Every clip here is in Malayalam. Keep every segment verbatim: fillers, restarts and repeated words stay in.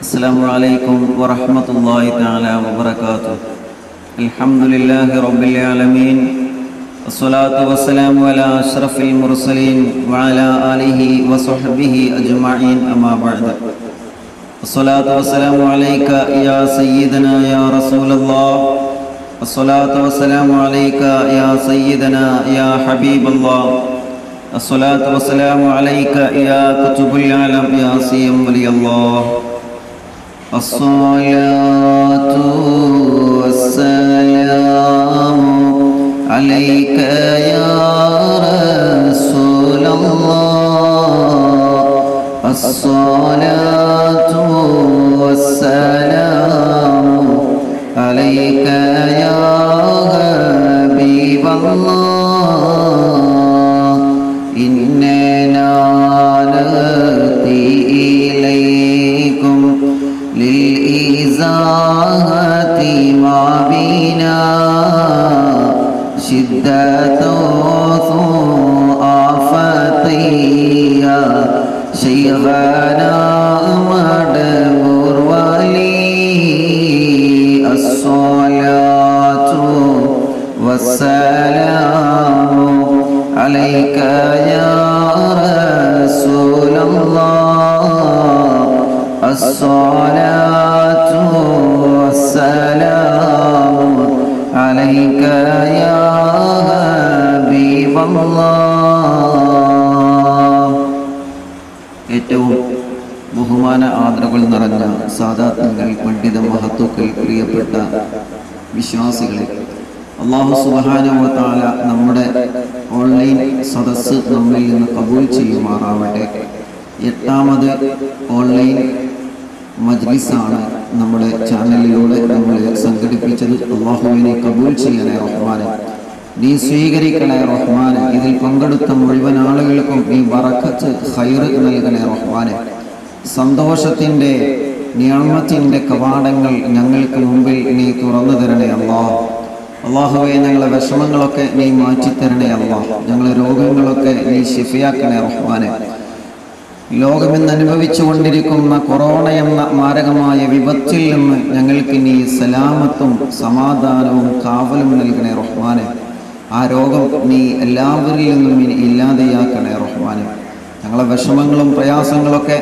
Assalamu alaikum wa rahmatullahi ta'ala wa barakatuh. Alhamdulillahi rabbil alameen. Wassalatu wassalamu ala ashrafil mursalin wa ala alihi wa sahbihi ajma'in amma ba'd. Wassalatu wassalamu alayka ya sayyidina ya Rasulallah. Wassalatu wassalamu alayka ya sayyidina ya Habiballah. Assalatu wassalamu alayka ya kutubul alam ya siyam waliyallah. As-salatu wassalamu alayka ya Rasulallah. As-salatu wassalamu alayka ya Habiballah. Inna nati ilaykum للإزاحة ما بنا شدة آفتيا شيخنا مدبر ولي الصلاة والسلام عليك يا رسول الله. الصلاة والسلام عليك يا حبيب الله. ഏറ്റവും ബഹുമാന ആദരവുകൾ നിറഞ്ഞ സാദാത്തുകൾ, പണ്ഡിത മഹത്തുക്കൾ, പ്രിയപ്പെട്ട വിശ്വാസികളെ, അല്ലാഹു സുബ്ഹാനഹു വ തആല നമ്മുടെ ഓൺലൈൻ സദസ്സ് നമ്മിൽ നിന്ന് കബൂൽ ചെയ്യുമാറാവട്ടെ. എട്ടാമത് ഓൺലൈൻ മജ്ലിസാണ് നമ്മുടെ ചാനലിലൂടെ നമ്മൾ സംഘടിപ്പിച്ചത്. അല്ലാഹുവിനെ കബൂൽ ചെയ്യണേ റഹ്മാനെ, നീ സ്വീകരിക്കണേ റഹ്മാനെ. ഇതിൽ പങ്കെടുത്ത മുഴുവൻ ആളുകൾക്കും നീ ബറക്കത്ത് ഖൈർ നൽകണേ റഹ്മാനെ. സന്തോഷത്തിൻ്റെ നിഅമത്തിൻ്റെ കവാടങ്ങൾ ഞങ്ങൾക്ക് മുമ്പിൽ നീ തുറന്നു തരണേ അല്ലാഹ്. അല്ലാഹുവേ, ഞങ്ങളെ വിഷമങ്ങളൊക്കെ നീ മാറ്റിത്തരണേ അല്ലാഹ്. ഞങ്ങളെ രോഗങ്ങളൊക്കെ നീ ശിഫയാക്കണേ റഹ്മാനെ. ലോകമെന്ന് അനുഭവിച്ചു കൊണ്ടിരിക്കുന്ന കൊറോണ എന്ന മാരകമായ വിപത്തിൽ നിന്ന് ഞങ്ങൾക്ക് നീ സലാമത്തും സമാധാനവും കാവലും നൽകണേ റഹ്മാനെ. ആ രോഗം നീ എല്ലാവരിൽ നിന്നും ഇനി ഇല്ലാതെയാക്കണേ റഹ്മാനെ. ഞങ്ങളെ വിഷമങ്ങളും പ്രയാസങ്ങളൊക്കെ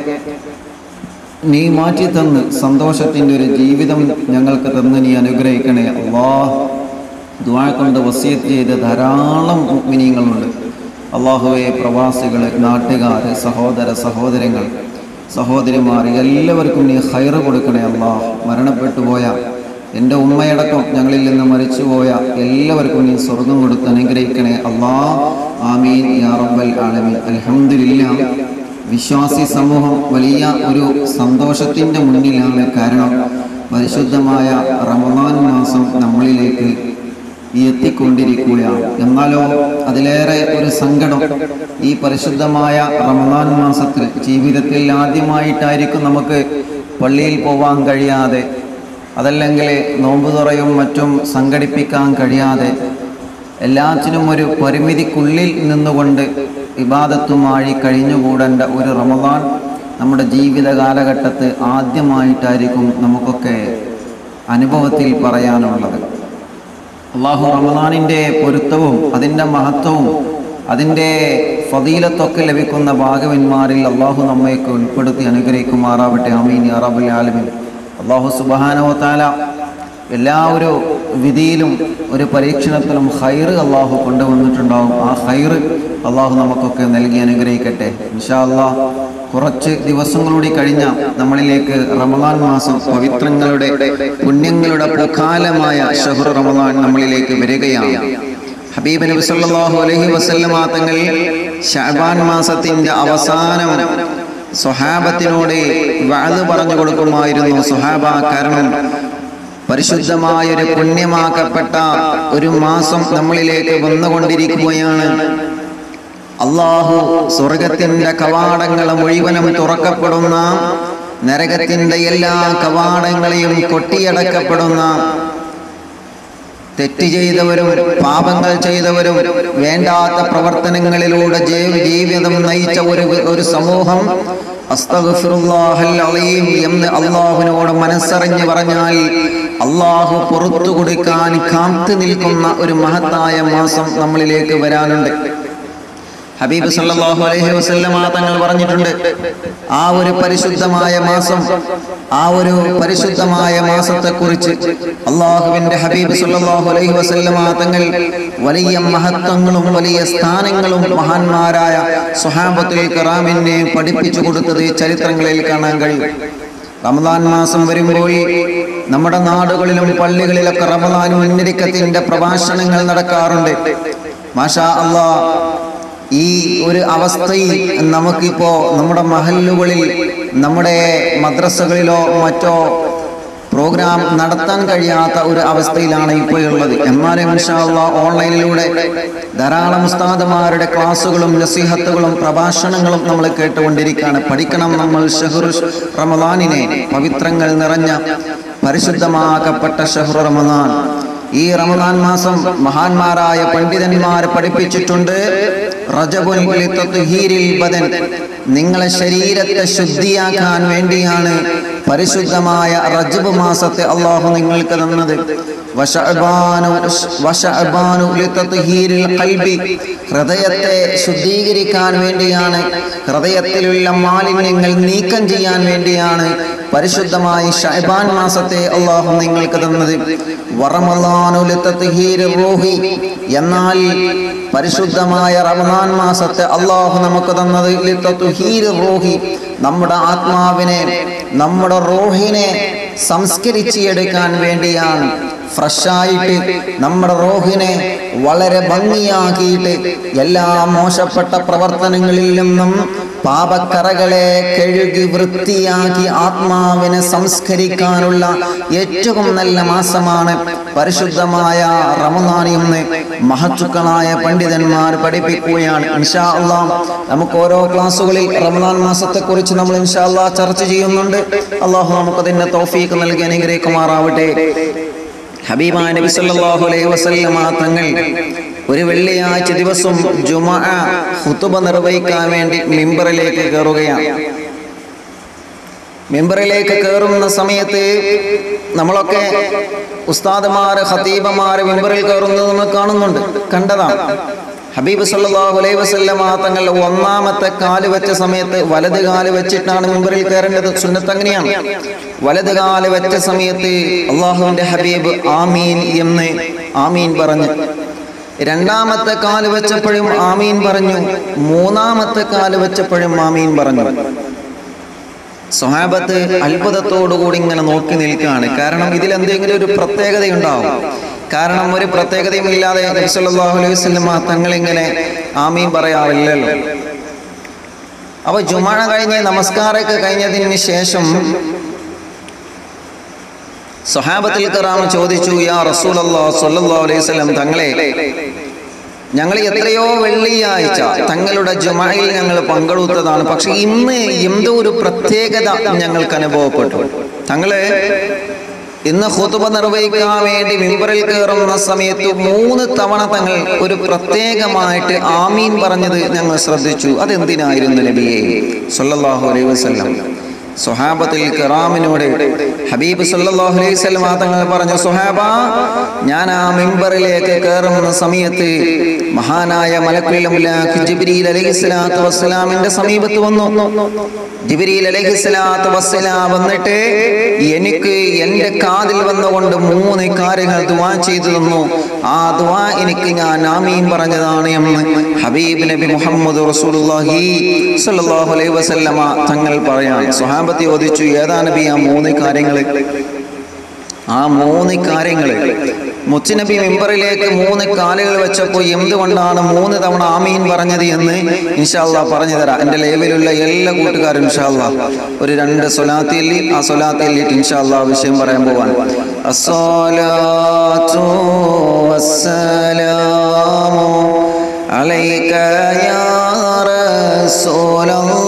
നീ മാറ്റി തന്ന് സന്തോഷത്തിൻ്റെ ഒരു ജീവിതം ഞങ്ങൾക്ക് തന്ന് നീ അനുഗ്രഹിക്കണേ അല്ലാഹ്. ദുആ കൊണ്ട് വസിയത്ത് ചെയ്ത ധാരാളം മുഅ്മിനീങ്ങളുണ്ട്. അല്ലാഹുവേ, പ്രവാസികൾ, നാട്ടുകാർ, സഹോദര സഹോദരങ്ങൾ, സഹോദരിമാർ, എല്ലാവർക്കും നീ ഖൈർ കൊടുക്കണേ അല്ലാഹ്. മരണപ്പെട്ടു പോയ എൻ്റെ ഉമ്മയടക്കം ഞങ്ങളിൽ നിന്ന് മരിച്ചുപോയ എല്ലാവർക്കും നീ സ്വർഗം കൊടുത്ത് അനുഗ്രഹിക്കണേ അല്ലാഹ്. ആമീൻ യാ റബ്ബൽ ആലമീൻ. അൽഹംദുലില്ലാഹ്, വിശ്വാസി സമൂഹം വലിയ ഒരു സന്തോഷത്തിൻ്റെ മുന്നിലാണ്. കാരണം പരിശുദ്ധമായ റമദാൻ മാസം നമ്മളിലേക്ക് എത്തിക്കൊണ്ടിരിക്കുകയാണ്. എന്നാലോ അതിലേറെ ഒരു സങ്കടം, ഈ പരിശുദ്ധമായ റമദാൻ മാസത്തിൽ ജീവിതത്തിൽ ആദ്യമായിട്ടായിരിക്കും നമുക്ക് പള്ളിയിൽ പോവാൻ കഴിയാതെ, അതല്ലെങ്കിൽ നോമ്പ് തുറയും മറ്റും സംഘടിപ്പിക്കാൻ കഴിയാതെ, എല്ലാത്തിനും ഒരു പരിമിതിക്കുള്ളിൽ നിന്നുകൊണ്ട് ഇബാദത്തുമായി കഴിഞ്ഞുകൂടേണ്ട ഒരു റമദാൻ നമ്മുടെ ജീവിത കാലഘട്ടത്ത് ആദ്യമായിട്ടായിരിക്കും നമുക്കൊക്കെ അനുഭവത്തിൽ പറയാനുള്ളത്. അല്ലാഹു റമദാനിൻ്റെ പൊരുത്തവും അതിൻ്റെ മഹത്വവും അതിൻ്റെ ഫദീലത്തൊക്കെ ലഭിക്കുന്ന ഭാഗ്യവന്മാരിൽ അല്ലാഹു നമ്മയൊക്കെ ഉൾപ്പെടുത്തി അനുഗ്രഹിക്കുമാറാവട്ടെ. ആമീൻ യാ റബ്ബൽ ആലമീൻ. അല്ലാഹു സുബ്ഹാനഹു വ തആല എല്ലാ ഒരു വിധിയിലും ഒരു പരീക്ഷണത്തിലും ഖൈർ അല്ലാഹു കൊണ്ടുവന്നിട്ടുണ്ടാവും. ആ ഖൈർ അല്ലാഹു നമുക്കൊക്കെ നൽകി അനുഗ്രഹിക്കട്ടെ ഇൻഷാ അല്ലാഹ്. കുറച്ച് ദിവസങ്ങളൂടി കഴിഞ്ഞ നമ്മളിലേക്ക് റമദാൻ മാസം, പവിത്രങ്ങളുടെ പുണ്യങ്ങളുടെ പ്രകാലമായ ഷഹ്ർ റമദാൻ നമ്മളിലേക്ക് വരികയാണ്. ഹബീബ് നബി സല്ലല്ലാഹു അലൈഹി വസല്ലമ തങ്ങൾ ശഅബാൻ മാസത്തിന്റെ അവസാനം സ്വഹാബത്തിനോട് വഅദ് പറഞ്ഞു കൊടുക്കുമായിരുന്നു. സ്വഹാബ, കാരണം പരിശുദ്ധമായ ഒരു പുണ്യമാക്കപ്പെട്ട ഒരു മാസം നമ്മളിലേക്ക് വന്നുകൊണ്ടിരിക്കുകയാണ്. അല്ലാഹു സ്വർഗത്തിന്റെ കവാടങ്ങൾ മുഴുവനും തുറക്കപ്പെടുന്ന, നരകത്തിന്റെ എല്ലാ കവാടങ്ങളെയും കൊട്ടിയടക്കപ്പെടുന്ന, തെറ്റ് ചെയ്തവരും പാപങ്ങൾ ചെയ്തവരും വേണ്ടാത്ത പ്രവർത്തനങ്ങളിലൂടെ ജീവിതം നയിച്ച ഒരു ഒരു സമൂഹം അസ്തഗ്ഫിറുല്ലാഹൽ അലീം എന്ന് അള്ളാഹുവിനോട് മനസ്സറിഞ്ഞ് പറഞ്ഞാൽ അള്ളാഹു പുറത്തു കൊടുക്കാൻ കാത്തു നിൽക്കുന്ന ഒരു മഹത്തായ മാസം നമ്മളിലേക്ക് വരാനുണ്ട്. ഹബീബ് സല്ലല്ലാഹു അലൈഹി വസല്ലമ തങ്ങൾ പറഞ്ഞിട്ടുണ്ട്, ആ ഒരു പരിശുദ്ധമായ മാസം, ആ ഒരു പരിശുദ്ധമായ മാസത്തെക്കുറിച്ച് അള്ളാഹുവിന്റെ ഹബീബ് സല്ലല്ലാഹു അലൈഹി വസല്ലമ തങ്ങൾ വലിയ മഹത്വങ്ങളും വലിയ സ്ഥാനങ്ങളും മഹാന്മാരായ സ്വഹാബത്തുൽ കിറാമിനെ പഠിപ്പിച്ചു കൊടുത്തത് ചരിത്രങ്ങളിൽ കാണാൻ കഴിയും. റമദാൻ മാസം വരുമ്പോൾ നമ്മുടെ നാടുകളിലും പള്ളികളിലൊക്കെ റമദാൻ മുന്നൊരുക്കത്തിന്റെ പ്രഭാഷണങ്ങൾ നടക്കാറുണ്ട്. മാഷാ അല്ലാഹ്, ഈ ഒരു അവസ്ഥയിൽ നമുക്കിപ്പോ നമ്മുടെ മഹല്ലുകളിൽ, നമ്മുടെ മദ്രസകളിലോ മറ്റോ പ്രോഗ്രാം നടത്താൻ കഴിയാത്ത ഒരു അവസ്ഥയിലാണ് ഇപ്പോൾ ഉള്ളത്. എന്നാലും ഇൻഷാ അല്ലാഹ് ഓൺലൈനിലൂടെ ധാരാളം ഉസ്താദുമാരുടെ ക്ലാസ്സുകളും നസീഹത്തുകളും പ്രഭാഷണങ്ങളും നമ്മൾ കേട്ടുകൊണ്ടിരിക്കുകയാണ്. പഠിക്കണം നമ്മൾ ഷഹ്റു റമദാനിനെ, പവിത്രങ്ങൾ നിറഞ്ഞ പരിശുദ്ധമാക്കപ്പെട്ട ഷഹ്റു റമദാൻ. ഈ റമദാൻ മാസം മഹാന്മാരായ പണ്ഡിതന്മാർ പഠിപ്പിച്ചിട്ടുണ്ട്, റജബുൻ ലിതത്ഹീരിൽ ബദൻ, നിങ്ങളെ ശരീരത്തെ ശുദ്ധിയാക്കാൻ വേണ്ടിയാണ് പരിശുദ്ധമായ റജബ് മാസത്തെ അല്ലാഹു നിങ്ങൾക്ക് തന്നത്. വശഅബാനു വശഅബാനു ലിതത്ഹീരിൽ ഖൽബി, ഹൃദയത്തെ ശുദ്ധീകരിക്കാൻ വേണ്ടിയാണ്, ഹൃദയത്തിലുള്ള മാലിന്യങ്ങൾ നീക്കം ചെയ്യാൻ വേണ്ടിയാണ് പരിശുദ്ധമായ ശഅബാൻ മാസത്തെ അല്ലാഹു നിങ്ങൾക്ക് തന്നത്. വറമളാനു ലിതത്ഹീരിർ റൂഹി, എന്നാൽ പരിശുദ്ധമായ റമദാൻ മാസത്തെ അല്ലാഹു നമുക്ക് തന്നത് ലിതത്ഹീരിർ റൂഹി, നമ്മുടെ ആത്മാവിനെ, നമ്മുടെ റൂഹിനെ സംസ്കരിച്ചെടുക്കാൻ വേണ്ടിയാണ്. ഫ്രഷായിട്ട് നമ്മുടെ റൂഹിനെ വളരെ ഭംഗിയാക്കിയിട്ട് എല്ലാ മോശപ്പെട്ട പ്രവർത്തനങ്ങളിൽ നിന്നും പാപക്കറകളെ കഴുകി വൃത്തിയാക്കി ആത്മാവിനെ സംസ്കരിക്കാനുള്ള ഏറ്റവും നല്ല മാസമാണ് പരിശുദ്ധമായ റമദാൻ എന്ന് മഹത്തുക്കളായ പണ്ഡിതന്മാർ പഠിപ്പിക്കുകയാണ്. ഇൻഷാ അല്ലാഹ് നമുക്ക് ഓരോ ക്ലാസ്സുകളിൽ റമദാൻ മാസത്തെക്കുറിച്ച് നമ്മൾ ഇൻഷാ അല്ലാഹ് ചർച്ച ചെയ്യുന്നുണ്ട്. അല്ലാഹു നമുക്കതിന് തൗഫീഖ് നൽകി അനുഗ്രഹിക്കുമാറാവട്ടെ. ഹബീബായ നബി സല്ലല്ലാഹു അലൈഹി വസല്ലമ തങ്ങൾ ഒരു വെള്ളിയാഴ്ച ദിവസം ജുമുഅ ഖുതുബ നിർവഹിക്കാൻ വേണ്ടി മിമ്പറിലേക്ക് കയറുകയാണ്. മിമ്പറിലേക്ക് കയറുന്ന സമയത്ത് നമ്മളൊക്കെ ഉസ്താദുമാര്, ഖതീബമാര് മിമ്പറിൽ കയറുന്നത് നമ്മൾ കാണുന്നുണ്ട്, കണ്ടതാണ്. ഹബീബ് സല്ലല്ലാഹു അലൈഹി വസല്ലമ തങ്ങൾ ഒന്നാമത്തെ കാല് വെച്ച സമയത്ത് വലത് കാല് വെച്ചിട്ടാണ് മിമ്പറിൽ കയറേണ്ടത്. സുന്നത്ത് അങ്ങനെയാണ്. വലത് കാല് വെച്ച സമയത്ത് അള്ളാഹുവിന്റെ ഹബീബ് ആമീൻ എന്ന് ആമീൻ പറഞ്ഞു. രണ്ടാമത്തെ കാല് വെച്ചപ്പോഴും ആമീൻ പറഞ്ഞു. മൂന്നാമത്തെ കാല് വെച്ചപ്പോഴും ആമീൻ പറഞ്ഞു. സ്വഹാബത്ത് അത്ഭുതത്തോടുകൂടി ഇങ്ങനെ നോക്കി നിൽക്കുകയാണ്. കാരണം ഇതിൽ എന്തെങ്കിലും ഒരു പ്രത്യേകതയുണ്ടാവും. കാരണം ഒരു പ്രത്യേകതയും ഇല്ലാതെ നബി സല്ലല്ലാഹു അലൈഹി വസല്ലം തങ്ങൾ ഇങ്ങനെ ആമീൻ പറയാറില്ലല്ലോ. അപ്പൊ ജുമുഅ കഴിഞ്ഞ് നമസ്കാരമൊക്കെ കഴിഞ്ഞതിന് ശേഷം സ്വഹാബത്തുൽ കിറാം ചോദിച്ചു, യാ റസൂലല്ലാഹ് സ്വല്ലല്ലാഹു അലൈഹി വസല്ലം തങ്ങളെ, ഞങ്ങൾ എത്രയോ വെള്ളിയാഴ്ച തങ്ങളുടെ ജുമുഅയിൽ ഞങ്ങൾ പങ്കെടുത്തതാണ്, പക്ഷെ ഇന്ന് എന്തോ ഒരു പ്രത്യേകത ഞങ്ങൾക്ക് അനുഭവപ്പെട്ടു. തങ്ങളെ ഇന്ന് ഖുതുബ നിർവഹിക്കാൻ വേണ്ടി മിമ്പറിൽ കയറുന്ന സമയത്ത് മൂന്ന് തവണ തങ്ങൾ ഒരു പ്രത്യേകമായിട്ട് ആമീൻ പറഞ്ഞത് ഞങ്ങൾ ശ്രദ്ധിച്ചു. അതെന്തിനായിരുന്നു നബിയെ സ്വല്ലല്ലാഹു അലൈഹി വസല്ലം? സ്വഹാബത്തുൽ കിറാമിനോട് ഹബീബ് സല്ലല്ലാഹു അലൈഹി വസല്ലം തങ്ങൾ പറഞ്ഞു, സ്വഹാബ, ഞാൻ ആ മിമ്പറിലേക്ക് കയറുന്ന സമയത്ത് മഹാനായ മലക്കുൽ അംലാഖ് ജിബ്രീൽ അലൈഹിസ്സലാത്തു വസ്സലാമിന്റെ സമീപത്ത് വന്നു. ജിബ്രീൽ അലൈഹിസ്സലാത്തു വസ്സലാം വന്നിട്ട് എനിക്ക് എൻ്റെ കാതിൽ വന്നുകൊണ്ട് മൂന്ന് കാര്യങ്ങൾ ദുആ ചെയ്തു തന്നു. ആ ദുആ എനിക്ക് ഞാൻ ആമീൻ പറഞ്ഞതാണ് എന്ന് ഹബീബ് നബി മുഹമ്മദ് റസൂലുള്ളാഹി സ്വല്ലല്ലാഹു അലൈഹി വസല്ലമ തങ്ങൾ പറയാൻ. സ്വഹാബത്ത് ചോദിച്ചു, ഏതാ നബി ആ മൂന്ന് കാര്യങ്ങൾ? ആ മൂന്ന് കാര്യങ്ങൾ മുത്തുനബി മിമ്പറിലേക്ക് മൂന്ന് കാലുകൾ വെച്ചപ്പോൾ എന്തുകൊണ്ടാണ് മൂന്ന് തവണ ആമീൻ പറഞ്ഞത് എന്ന് ഇൻഷാ അല്ലാഹ് പറഞ്ഞു തരാം. എൻ്റെ ലൈവിലുള്ള എല്ലാ കൂട്ടുകാരും ഇൻഷാ അല്ലാഹ് ഒരു രണ്ട് സ്വലാത്തിൽ ആ സ്വലാത്തിൽ ഇൻഷാ അല്ലാഹ് വിഷയം പറയാൻ പോവാൻ. അസ്സലാത്തു വസ്സലാമു അലൈക യാ റസൂലല്ലാഹ്,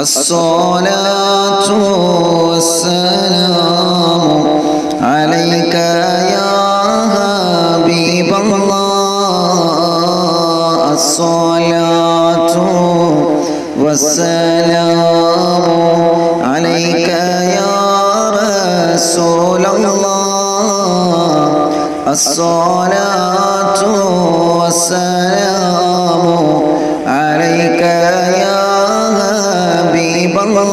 അസ്സലാത്തു വസ്സലാമു عليك يا حبيب الله الصلاة والسلام عليك يا رسول الله الصلاة والسلام عليك يا حبيب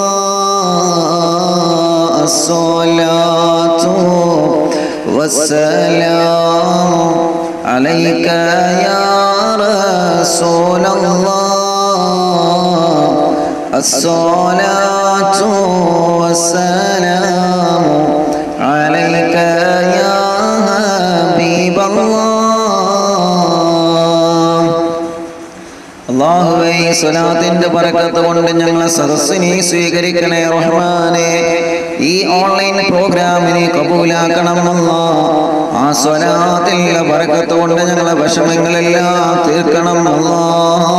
الله الصلاة والسلام عليك يا رسول الله الصلاة والسلام عليك يا حبيب الله. അല്ലാഹുവേ ഈ സ്വലാത്തിന്റെ ബറക്കത്ത് കൊണ്ട് ഞങ്ങളെ സദസ്സിനെ സ്വീകരിക്കണേ റഹ്മാനേ. ഈ ഓൺലൈൻ പ്രോഗ്രാമിനെ കബൂലാക്കണം അല്ലാഹ്. ആ സ്വലാത്തിന്റെ ബറക്കത്ത് കൊണ്ട് ഞങ്ങളെ വിഷമങ്ങളെല്ലാം തീർക്കണം അല്ലാഹ്.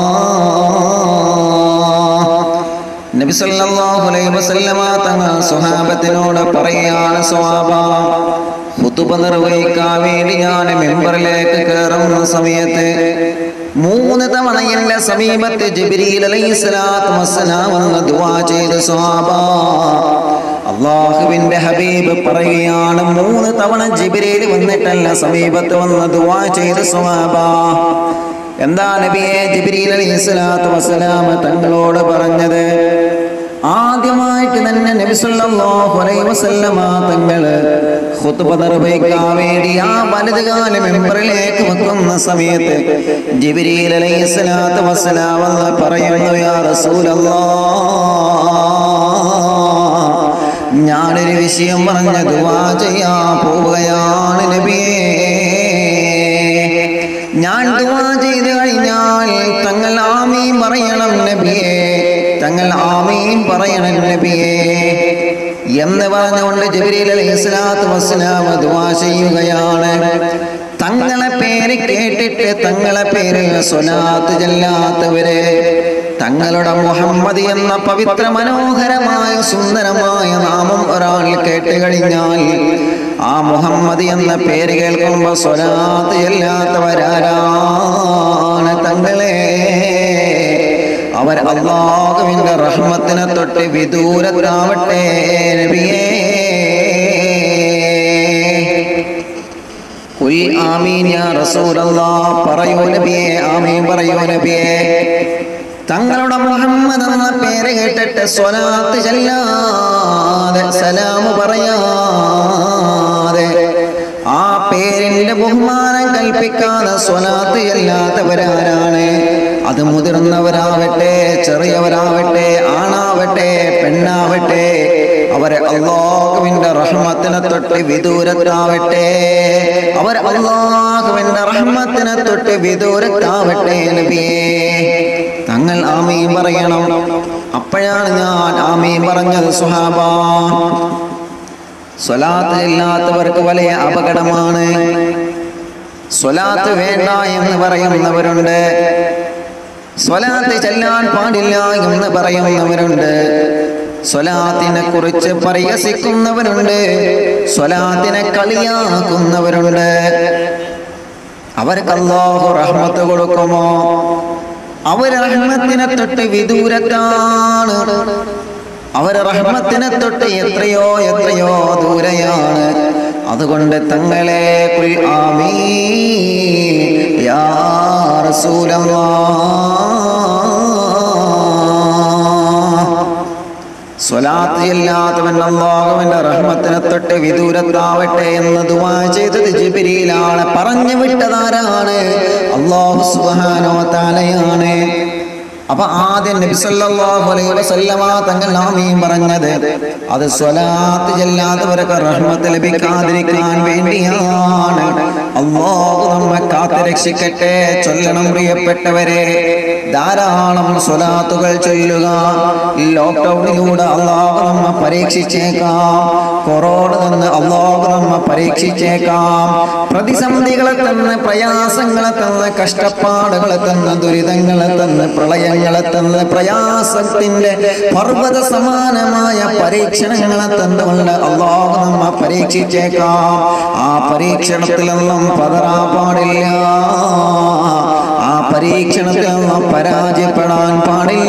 നബി സല്ലല്ലാഹു അലൈഹി വസല്ലമ തങ്ങൾ സ്വഹാബത്തിനോട് പറയാണ്, സ്വഹാബ, ഖുതുബ നിർവഹിക്കാൻ വേണ്ടി ഞാൻ മിമ്പറിലേക്ക് കയറുന്ന സമയത്ത് മൂന്ന് തവണ എന്റെ സമീപത്ത് ജിബ്രീൽ അലൈഹിസ്സലാത്തു വസ്സലാം വന്ന് ദുആ ചെയ്തു. സ്വഹാബ, അല്ലാഹുവിന്റെ ഹബീബ് പറയുകയാണ്, മൂന്ന് തവണ ജിബ്രീൽ വന്നിട്ടല്ല സമീപത്ത് വന്ന് ദുആ ചെയ്തു. സ്വഹാബ, എന്താ നബിയെ ജിബ്രീൽ അലൈഹിസ്സലാത്തു വസ്സലാം തങ്ങളോട് പറഞ്ഞത്? ആദ്യമായിട്ട് തന്നെ നബി സല്ലല്ലാഹു അലൈഹി വസല്ലമ തങ്ങള് ഖുതുബ നിർവഹിക്കാൻ വേണ്ടി ആ വലതുകാല മിമ്പറിലേക്ക് വെക്കുന്ന സമയത്ത് ജിബ്രീൽ അലൈഹിസ്സലാത്തു വസ്സലാം പറയുന്നു, യാ റസൂലല്ലാഹ്, ഞാനൊരു വിഷയം പറഞ്ഞ് ദുആ ചെയ്യാൻ പോവുകയാണ് നബിയേ. ഞാൻ ദുആ ചെയ്തു കഴിഞ്ഞാൽ തങ്ങൾ ആമീൻ പറയണം നബിയേ, തങ്ങൾ ആമീൻ പറയണം നബിയേ എന്ന് പറഞ്ഞുകൊണ്ട് ജിബ്രീൽ അലൈഹിസ്സലാത്തു വസ്സലാം ദുആ ചെയ്യുകയാണ്. തങ്ങളെ പേര് കേട്ടിട്ട് തങ്ങളെ പേരിൽ സ്വലാത്ത് ചൊല്ലാത്തവരെ, തങ്ങളുടെ മുഹമ്മദ് എന്ന പവിത്ര മനോഹരമായ സുന്ദരമായ നാമം ഒരാൾ കേട്ട് കഴിഞ്ഞാൽ ആ മുഹമ്മദ് എന്ന പേര് കേൾക്കുമ്പോൾ സ്വലാത്ത് ചൊല്ലാത്തവരാരാണ് തങ്ങളെ? അവർ അല്ലാഹുവിന്റെ റഹ്മത്തിനെ തൊട്ട് വിദൂരത്താവട്ടെ നബിയേ. ഖുൽ ആമീൻ യാ റസൂലല്ലാഹ്, പറയൂ നബിയേ, ആമീൻ പറയൂ നബിയേ. തങ്ങളുടെ മുഹമ്മദ് എന്ന പേര് കേട്ടിട്ട് സ്വലാത്ത് ചൊല്ലാതെ സലാം പറയാതെ ആ പേരിന്റെ ബഹുമാനം കൽപ്പിക്കാതെ സ്വലാത്ത് ചൊല്ലാത്തവരാരാണ്? അത് മുതിർന്നവരാവട്ടെ, ചെറിയവരാവട്ടെ, ആണാവട്ടെ, പെണ്ണാവട്ടെ, അവരെ അല്ലാഹുവിന്റെ റഹ്മത്തിനെ തൊട്ട് വിദൂരത്താവട്ടെ, അവർ അല്ലാഹുവിന്റെ റഹ്മത്തിനെ തൊട്ട് വിദൂരത്താവട്ടെ നബിയേ. തങ്ങൾ ആമീൻ പറയണം. അപ്പോഴാണ് ഞാൻ ആമീൻ പറഞ്ഞത്. സ്വഹാബ, സ്വലാത്ത് ഇല്ലാത്തവർക്ക് വലിയ അപകടമാണ്. സ്വലാത്ത് വേണ്ട എന്ന് പറയുന്നവരുണ്ട്, സ്വലാത്ത് ചെല്ലാൻ പാടില്ല എന്ന് പറയുന്നവരുണ്ട്, സ്വലാത്തിനെ കുറിച്ച് പരിഹസിക്കുന്നവരുണ്ട്, സ്വലാത്തിനെ കളിയാക്കുന്നവരുണ്ട്. അവർക്ക് അല്ലാഹു റഹ്മത്ത് കൊടുക്കുമോ? അവർ റഹ്മത്തിനെ തൊട്ട് വിദൂരത്താണ്. അവർ റഹ്മത്തിനെ തൊട്ട് എത്രയോ എത്രയോ ദൂരെയാണ്. അതുകൊണ്ട് തങ്ങളെ ഖുൽ ആമീൻ യാ റസൂലല്ലാഹ്, സ്വലാത്ത് ഇല്ലാത്തവൻ അല്ലാഹുവിന്റെ റഹ്മത്തിനെ തൊട്ട് വിദൂരത്താവട്ടെ എന്ന് ദുആ ചെയ്തത് ജിബ്രീലാണ്. പറഞ്ഞു വിട്ടതാരാണ്? അല്ലാഹു സുബ്ഹാനഹു വ തആലയാണ്. അപ്പൊ ആദ്യം നബി സല്ലല്ലാഹു അലൈഹി വസല്ലമ തങ്ങൾ ആമീൻ പറഞ്ഞത് അത് സ്വലാത്ത് ചൊല്ലാത്തവർക്ക് റഹ്മത്ത് ലഭിക്കാതിരിക്കാൻ വേണ്ടിയാണ്. അല്ലാഹു നമ്മെ കാത്തു രക്ഷിക്കട്ടെ. ചൊല്ലണം പ്രിയപ്പെട്ടവരെ, ധാരാളം സ്വലാത്തുകൾ ചൊല്ലുക. ലോക്ക്ഡൌണിലൂടെ അല്ലാഹു നമ്മെ പരീക്ഷിച്ചേക്കാം, കൊറോണ തന്ന് അല്ലാഹു നമ്മെ പരീക്ഷിച്ചേക്കാം, പ്രതിസന്ധികളെ തന്ന്, പ്രയാസങ്ങളെ തന്ന്, കഷ്ടപ്പാടുകളെ തന്ന്, ദുരിതങ്ങളെ തന്ന്, പ്രളയം പ്രളയങ്ങളെ തന്ന് പ്രയാസത്തിന്റെ പർവ്വത സമാനമായ പരീക്ഷണങ്ങളെ തന്നുകൊണ്ട് അല്ലാഹു നമ്മെ പരീക്ഷിച്ചേക്കാം. ആ പരീക്ഷണത്തിലൊന്നും പതറാൻ പാടില്ല. ആ പരീക്ഷണത്തിൽ ഒന്നും പരാജയപ്പെടാൻ പാടില്ല.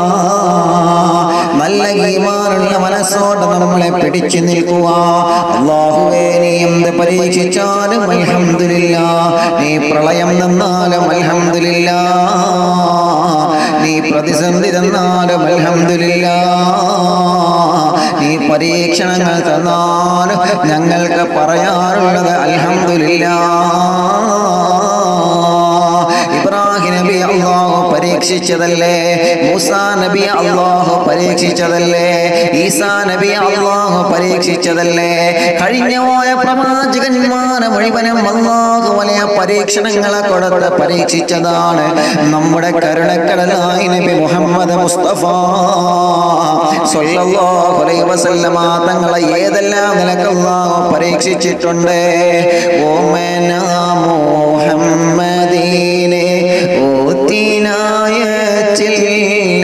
നല്ല ഈമാനുള്ള മനസ്സോടെ നമ്മളെ പിടിച്ചു നിൽക്കുക. അല്ലാഹുവേ, നീ എന്ത് പരീക്ഷിച്ചാലും അൽഹംദുലില്ലാഹ്, നീ പ്രളയം തന്നാലും അൽഹംദുലില്ലാഹ്, നീ പ്രതിസന്ധി തന്നാലും അൽഹംദുലില്ലാഹ്, നീ പരീക്ഷണങ്ങൾ തന്നാലും ഞങ്ങൾക്ക് പറയാറുള്ളത് അൽഹംദുലില്ലാഹ്. ഇബ്രാഹിം നബി അല്ലാഹു പരീക്ഷിച്ചതല്ലേ, മൂസാ നബി അല്ലാഹു പരീക്ഷിച്ചതല്ലേ, ഈസാ നബി അല്ലാഹു പരീക്ഷിച്ചതല്ലേ, കഴിഞ്ഞുപോയ പ്രവാചകന്മാരെ മുഴുവനും അല്ലാഹു വലിയ പരീക്ഷണങ്ങളെ കൊടുത്ത് പരീക്ഷിച്ചതാണ്. നമ്മുടെ കരുണക്കടലായ നബി മുഹമ്മദ് മുസ്തഫ സ്വല്ലല്ലാഹു അലൈഹി വസല്ലമ തങ്ങളെ ഏതെല്ലാം നിലക്ക് അല്ലാഹു പരീക്ഷിച്ചിട്ടുണ്ട്. ഓമന മുഹമ്മദീനെ ഓത്തിനായച്ചില്ല,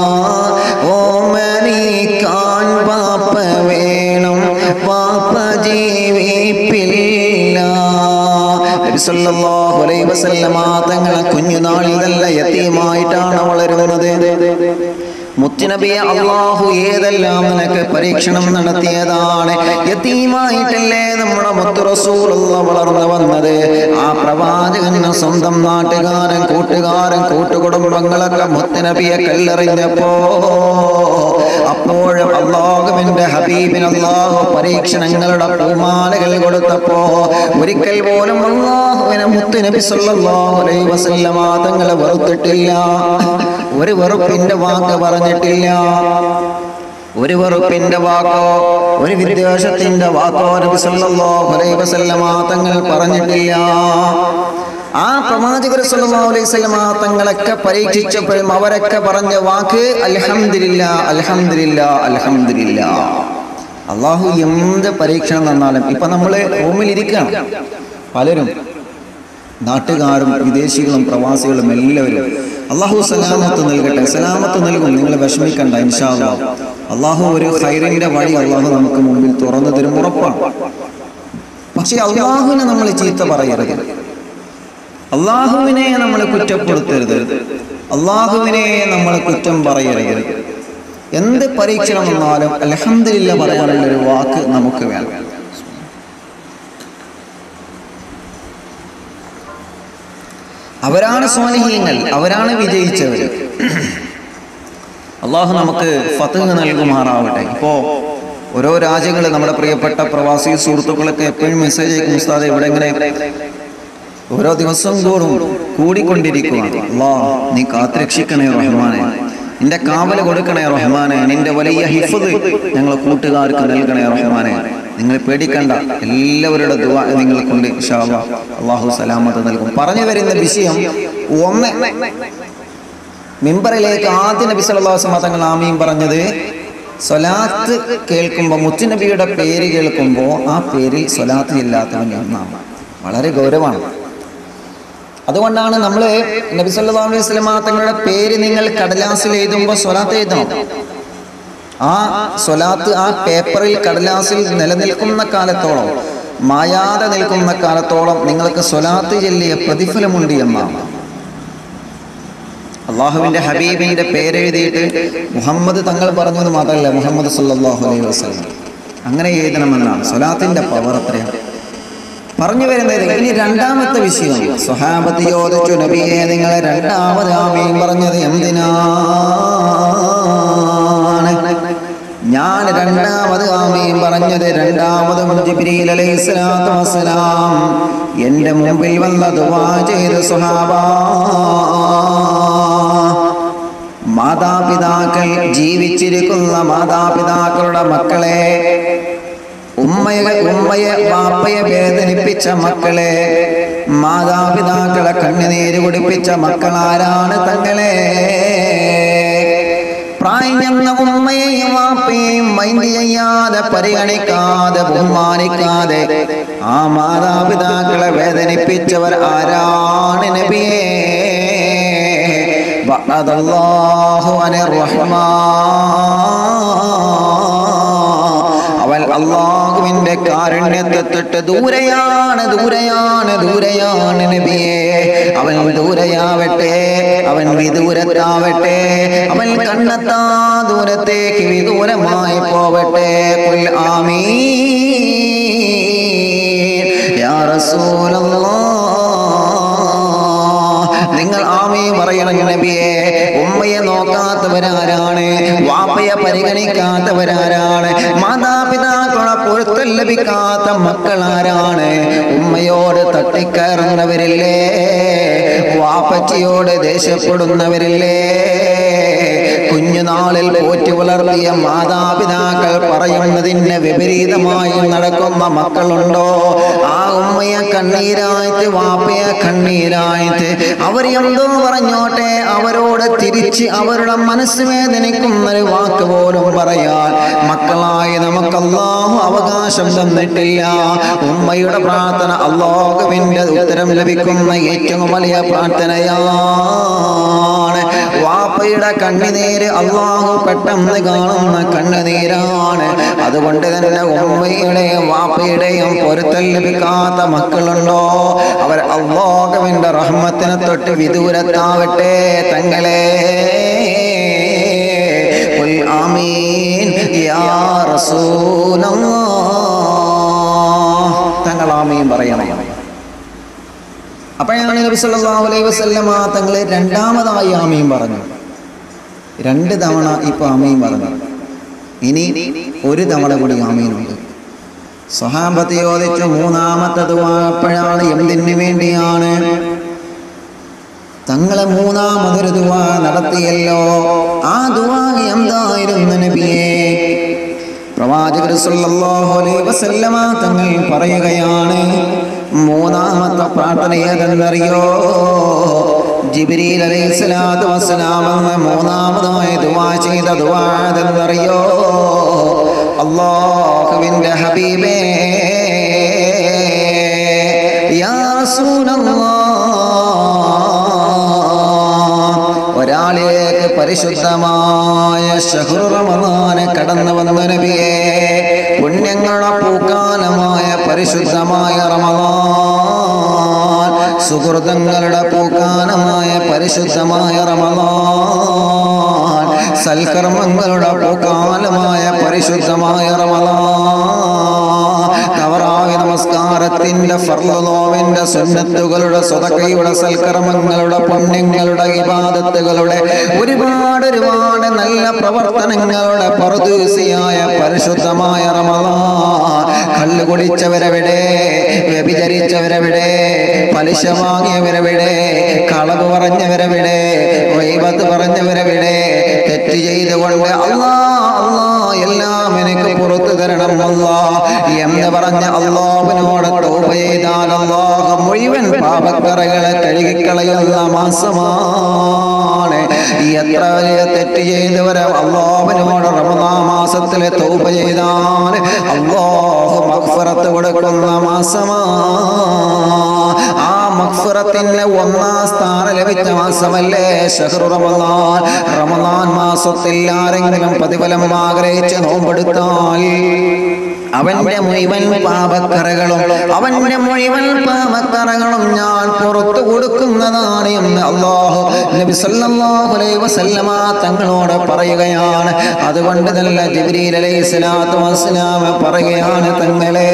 ഓമനിക്കാൻ പാപ്പ വേണം, പാപ്പ ജീവിപ്പില്ല. നബി സല്ലല്ലാഹു അലൈഹി വസല്ലമ തങ്ങളെ കുഞ്ഞുനാളിൽ നല്ല യതീമായിട്ടാണ് വളരുന്നത്. മുത്തുനബിയെ അല്ലാഹു ഏതെല്ലാം നിനക്ക് പരീക്ഷണം നടത്തിയതാണ്. യതീമായിട്ടല്ലേ നമ്മുടെ മുത്തു റസൂലുള്ളാഹി വളർന്നു വന്നത്. ആ പ്രവാചകന് സ്വന്തം നാട്ടുകാരൻ, കൂട്ടുകാരൻ, കൂട്ടുകുടുംബങ്ങളൊക്കെ മുത്തുനബിയെ കല്ലെറിഞ്ഞപ്പോ അപ്പോഴും അല്ലാഹുവിന്റെ ഹബീബിന് അല്ലാഹു പരീക്ഷണങ്ങളുടെ പൂമാലകൾ കൊടുത്തപ്പോ ഒരിക്കൽ പോലും അല്ലാഹുവിനെ മുത്തുനബി സല്ലല്ലാഹു അലൈഹി വസല്ലമ തങ്ങളെ വെറുത്തിട്ടില്ല. ഒരു വെറുപ്പിന്റെ വാക്ക് പറഞ്ഞിട്ടില്ല. ഒരു വെറുപ്പിന്റെ വാക്കോ ഒരു വിദ്വേഷത്തിന്റെ വാക്കോ നബി സല്ലല്ലാഹു അലൈഹി വസല്ലമ തങ്ങൾ പറഞ്ഞിട്ടില്ല. ആ പ്രവാചകർ സല്ലല്ലാഹു അലൈഹി വസല്ലമ തങ്ങളൊക്കെ പരീക്ഷിച്ചപ്പോഴും അവരൊക്കെ പറഞ്ഞ വാക്ക് അൽഹംദുലില്ലാ, അൽഹംദുലില്ലാ, അൽഹംദുലില്ലാ. അല്ലാഹു എന്ത് പരീക്ഷണം തന്നാലും, ഇപ്പൊ നമ്മള് റൂമിലിരിക്കണം, പലരും നാട്ടുകാരും വിദേശികളും പ്രവാസികളും എല്ലാവരും അല്ലാഹു സലാമത്ത് നൽകട്ടെ, സലാമത്ത് നൽകും. നിങ്ങൾ വിഷമിക്കണ്ട, ഇൻഷാ അല്ലാഹ്. അല്ലാഹു ഒരു ഖൈറിന്റെ വഴി അല്ലാഹു നമുക്ക് മുമ്പിൽ തുറന്നു തരും, ഉറപ്പാണ്. പക്ഷെ അല്ലാഹുവിനെ നമ്മൾ ചീത്ത പറയരുത്, അല്ലാഹുവിനെ നമ്മൾ കുറ്റപ്പെടുത്തരുത്, അല്ലാഹുവിനെ നമ്മൾ കുറ്റം പറയരുത്. എന്ത് പരീക്ഷണം വന്നാലും അൽഹംദുലില്ലാ പറയാനുള്ള ഒരു വാക്ക് നമുക്ക് വേണം. അവരാണ് സ്വാലിഹീങ്ങൾ, അവരാണ് വിജയിച്ചവർ. അള്ളാഹു നമുക്ക് ഫത്ഹ് നൽകുമാറാവട്ടെ. ഇപ്പോൾ ഓരോ രാജ്യങ്ങൾ, നമ്മുടെ പ്രിയപ്പെട്ട പ്രവാസി സുഹൃത്തുക്കളൊക്കെ എപ്പോഴും മെസ്സേജ് അയക്കും, ഉസ്താദ് ഇവിടെ ഇങ്ങനെ ഓരോ ദിവസം കൂടും കൂടിക്കൊണ്ടിരിക്കുകയാണ്. അല്ലാഹ് നീ കാത്തുരക്ഷിക്കണേ റഹ്മാനെ, നിന്റെ കാവല് കൊടുക്കണേ റഹ്മാനെ, നിന്റെ വലിയ ഹിഫ്ദ് ഞങ്ങൾ കൂട്ടുകാർക്ക് നൽകണേ റഹ്മാനെ. നിങ്ങൾ പേടിക്കണ്ട, എല്ലാവരുടെ ദുആ നിങ്ങൾക്കുണ്ട് ഇൻഷാ അല്ലാഹ്. അല്ലാഹു സലാമത്ത് നൽകും. പറഞ്ഞു വരുന്ന വിഷയം ഒന്ന്, മിമ്പറിലേക്ക് ആദ്യ നബി സല്ലല്ലാഹു അലൈഹി വസല്ലം തങ്ങൾ ആമീൻ പറഞ്ഞത് സ്വലാത്ത് കേൾക്കുമ്പോൾ, മുത്തുനബിയുടെ പേര് കേൾക്കുമ്പോൾ ആ പേരിൽ സ്വലാത്ത് ഇല്ലാത്തവൻ ഒന്നാണ്. വളരെ ഗൗരവമാണ്. അതുകൊണ്ടാണ് നമ്മൾ നബി സല്ലല്ലാഹു അലൈഹി വസല്ലം തങ്ങളുടെ പേര് നിങ്ങൾ കടലാസിൽ എഴുതുമ്പോൾ സ്വലാത്ത് എഴുതണം. ആ സ്വലാത്ത് ആ പേപ്പറിൽ കടലാസിൽ നിലനിൽക്കുന്ന കാലത്തോളം, മായാതെ നിൽക്കുന്ന കാലത്തോളം നിങ്ങൾക്ക് സ്വലാത്ത് ചൊല്ലിയ പ്രതിഫലമുണ്ട് എന്നാണ്. അള്ളാഹുവിന്റെ ഹബീബിന്റെ പേരെഴുതിയിട്ട് മുഹമ്മദ് തങ്ങൾ പറഞ്ഞത് മാത്രമല്ല, മുഹമ്മദ് സല്ലല്ലാഹു അലൈഹി വസല്ലം അങ്ങനെ എഴുതണമെന്നാണ്. സ്വലാത്തിന്റെ പവർ അത്രയാണ് പറഞ്ഞു വരുന്നത്. ഇനി രണ്ടാമത്തെ വിഷയം, സ്വഹാബത്ത് ചോദിച്ചു, നബിയെ നിങ്ങളെ രണ്ടാമത് ആമീൻ പറഞ്ഞത് എന്തിനാണ്? ഞാൻ രണ്ടാമത് ആമീൻ പറഞ്ഞത്, രണ്ടാമതും ജിബ്രീൽ അലൈഹിസ്സലാത്തു വസ്സലാം എന്റെ മുമ്പിൽ വന്ന് ദുആ ചെയ്തു, സ്വഹാബാ, മാതാപിതാക്കൾ, ജീവിച്ചിരിക്കുന്ന മാതാപിതാക്കളുടെ മക്കളെ, ഉമ്മയെ ഉമ്മയെ വാപ്പയെ വേദനിപ്പിച്ച മക്കളെ, മാതാപിതാക്കളെ കണ്ണുനീര് കുടിപ്പിച്ച മക്കളാരാണ് തങ്ങളെ? പ്രായം ചെന്ന ഉമ്മയെയും വാപ്പയെയും മൈൻഡ് ചെയ്യാതെ, പരിഗണിക്കാതെ, ബഹുമാനിക്കാതെ ആ മാതാപിതാക്കളെ വേദനിപ്പിച്ചവർ ആരാണ് നബിയേ? ബഅദല്ലാഹു അനിർ റഹ്മാൻ. അവൻ അല്ലാഹുവിന്റെ കാരുണ്യത്തെ തൊട്ട് ദൂരെയാണ് ദൂരെയാണ് ദൂരെയാണ് നബിയേ. അവൻ ദൂരെയാവട്ടെ, അവൻ വിദൂരത്താവട്ടെ, അവൻ കണ്ണെത്താ ദൂരത്തേക്ക് വിദൂരമായി പോവട്ടെ. ഖുൽ ആമീൻ യാ റസൂലല്ലാഹ്. നിങ്ങൾ ആമീൻ പറയണം നബിയേ. ഉമ്മയെ നോക്കാത്തവരാരാണ്? വാപ്പയെ പരിഗണിക്കാത്തവരാരാണ്? മാതാപിതാക്കളെ പൊരുത്തം ലഭിക്കാത്ത മക്കളാരാണ്? ഉമ്മയോട് തട്ടിക്കയറുന്നവരില്ലേ? വാപ്പച്ചിയോട് ദേഷ്യപ്പെടുന്നവരില്ലേ? കുഞ്ഞുനാളിൽ പോറ്റി വളർത്തിയ മാതാപിതാക്കൾ പറയുന്നതിന് വിപരീതമായി നടക്കുന്ന മക്കളുണ്ടോ? ആ ഉമ്മയെ കണ്ണീരായിട്ട് വാപ്പയെ കണ്ണീരായിട്ട് അവർ എന്തോ പറഞ്ഞോട്ടെ, അവരോട് തിരിച്ച് അവരുടെ മനസ്സ് വേദനിക്കുന്ന ഒരു വാക്ക് പോലും പറയാൻ മക്കളായി നമുക്ക് അല്ലാഹു അവകാശം തന്നിട്ടില്ല. ഉമ്മയുടെ പ്രാർത്ഥന അല്ലാഹുവിന്റെ ഉത്തരം ലഭിക്കുന്ന ഏറ്റവും വലിയ പ്രാർത്ഥനയാണ്. വാപ്പയുടെ കണ്ണുനീര് അല്ലാഹു പെട്ടെന്ന് കാണുന്ന കണ്ണുനീരാണ്. അതുകൊണ്ട് തന്നെ ഉമ്മയുടെയും വാപ്പയുടെയും പൊരുത്തം ലഭിക്കാത്ത മക്കളുണ്ടോ? അവർ അല്ലാഹുവിന്റെ റഹ്മത്തിനെ തൊട്ട് വിദൂരത്താവട്ടെ തങ്ങളെ. ഖുൽ ആമീൻ യാ റസൂലല്ലാഹ്. തങ്ങൾ ആമീൻ പറയണം. അപ്പോഴാണ് നബി സല്ലല്ലാഹു അലൈഹി വസല്ലമ തങ്ങൾ രണ്ടാമതായി ആമീൻ പറഞ്ഞു. രണ്ട് തവണ ഇപ്പൊ ആമീൻ പറഞ്ഞു. ഇനി ഒരു തവണ കൂടി ആമീനുണ്ട്. സ്വഹാബത്ത് ചോദിച്ചു, മൂന്നാമത്തെ ദുആ അപ്പോഴാണ് എന്തിനു വേണ്ടിയാണ്? തങ്ങളെ മൂന്നാമതൊരു ദുആ നടത്തിയല്ലോ. ആ ദുആ എന്തായിരുന്നു നബിയേ? പ്രവാചകർ സല്ലല്ലാഹു അലൈഹി വസല്ലമ തങ്ങൾ പറയുകയാണ്, മൂന്നാമത്തെ പ്രാർത്ഥന ഏതെന്നറിയോ? ജിബ്രീൽ അലൈഹിസ്സലാത്തു വസ്സലാം മൂന്നാമതായി ദുആ ചെയ്ത ദുആ ഏതെന്നറിയോ? അല്ലാഹുവിന്റെ ഹബീബേ യാ റസൂലല്ലാഹ്, ഒരാളിലേക്ക് പരിശുദ്ധമായ ശഹ്റു റമളാൻ കടന്നു വന്ന നബിയേ, പുണ്യങ്ങളുടെ പൂക്കാലമായ പരിശുദ്ധമായ റമളാൻ, സുഹൃതങ്ങളുടെ പൂക്കാലമായ പരിശുദ്ധമായ റമളാൻ, സൽക്കർമ്മങ്ങളുടെ പൂക്കാലമായ പരിശുദ്ധമായ റമളാൻ, തറാവീഹ് നമസ്കാരത്തിന്റെ ഫർള് നോവിന്റെ സുന്നത്തുകളുടെ സദഖയുടെ സൽക്കർമ്മങ്ങളുടെ പുണ്യങ്ങളുടെ ഇബാദത്തുകളുടെ ഒരുപാട് ഒരുപാട് നല്ല പ്രവർത്തനങ്ങളുടെ പറുദീസിയായ പരിശുദ്ധമായ റമളാൻ. കള്ളു കുടിച്ചവരെവിടെ? വ്യഭിചരിച്ചവരെവിടെ? പലിശ വാങ്ങിയവരെവിടെ? കളവ് പറഞ്ഞവരെവിടെ? ഗീബത്ത് പറഞ്ഞവരെവിടെ? തെറ്റ് ചെയ്തുകൊണ്ട് അല്ലാ അല്ലാ എല്ലാം എനിക്ക് പുറത്തു തരണം അല്ലാ എന്ന് പറഞ്ഞ അല്ലാഹുവിനോട് തൗബ ചെയ്താൽ അല്ലാഹു മുഴുവൻ പാപക്കറകളെ കഴുകിക്കളയുന്ന മാസമാണ്. എത്ര വലിയ തെറ്റ് ചെയ്തവരെ അല്ലാഹുവിനോട് റമളാൻ മാസത്തിലെ തൗബ ചെയ്താൽ അല്ലാഹു മഗ്ഫിറത്ത് കൊടുക്കുന്ന മാസമാണ്. ആ മഗ്ഫിറത്തിന് ഒന്നാം സ്ഥാനം ലഭിച്ച മാസമല്ലേ ശഹ്റു റമളാൻ. റമളാൻ മാസത്തിൽ ആരെങ്കിലും പ്രതിഫലം ആഗ്രഹിച്ച് നോമ്പെടുത്താൽ അവന്റെ മുഴുവൻ പാപക്കറകളും അവന്റെ മുഴുവൻ പാപക്കറകളും ഞാൻ പുറത്തു കൊടുക്കുന്നതാണ് എന്ന് അല്ലാഹു നബി സല്ലല്ലാഹു അലൈഹി വസല്ലമ തങ്ങളോട് പറയുകയാണ്. അതുകൊണ്ട് തന്നെ ജിബ്രീൽ അലൈഹിസ്സലാത്തു വസ്സലാം പറയുകയാണ്, തങ്ങളെ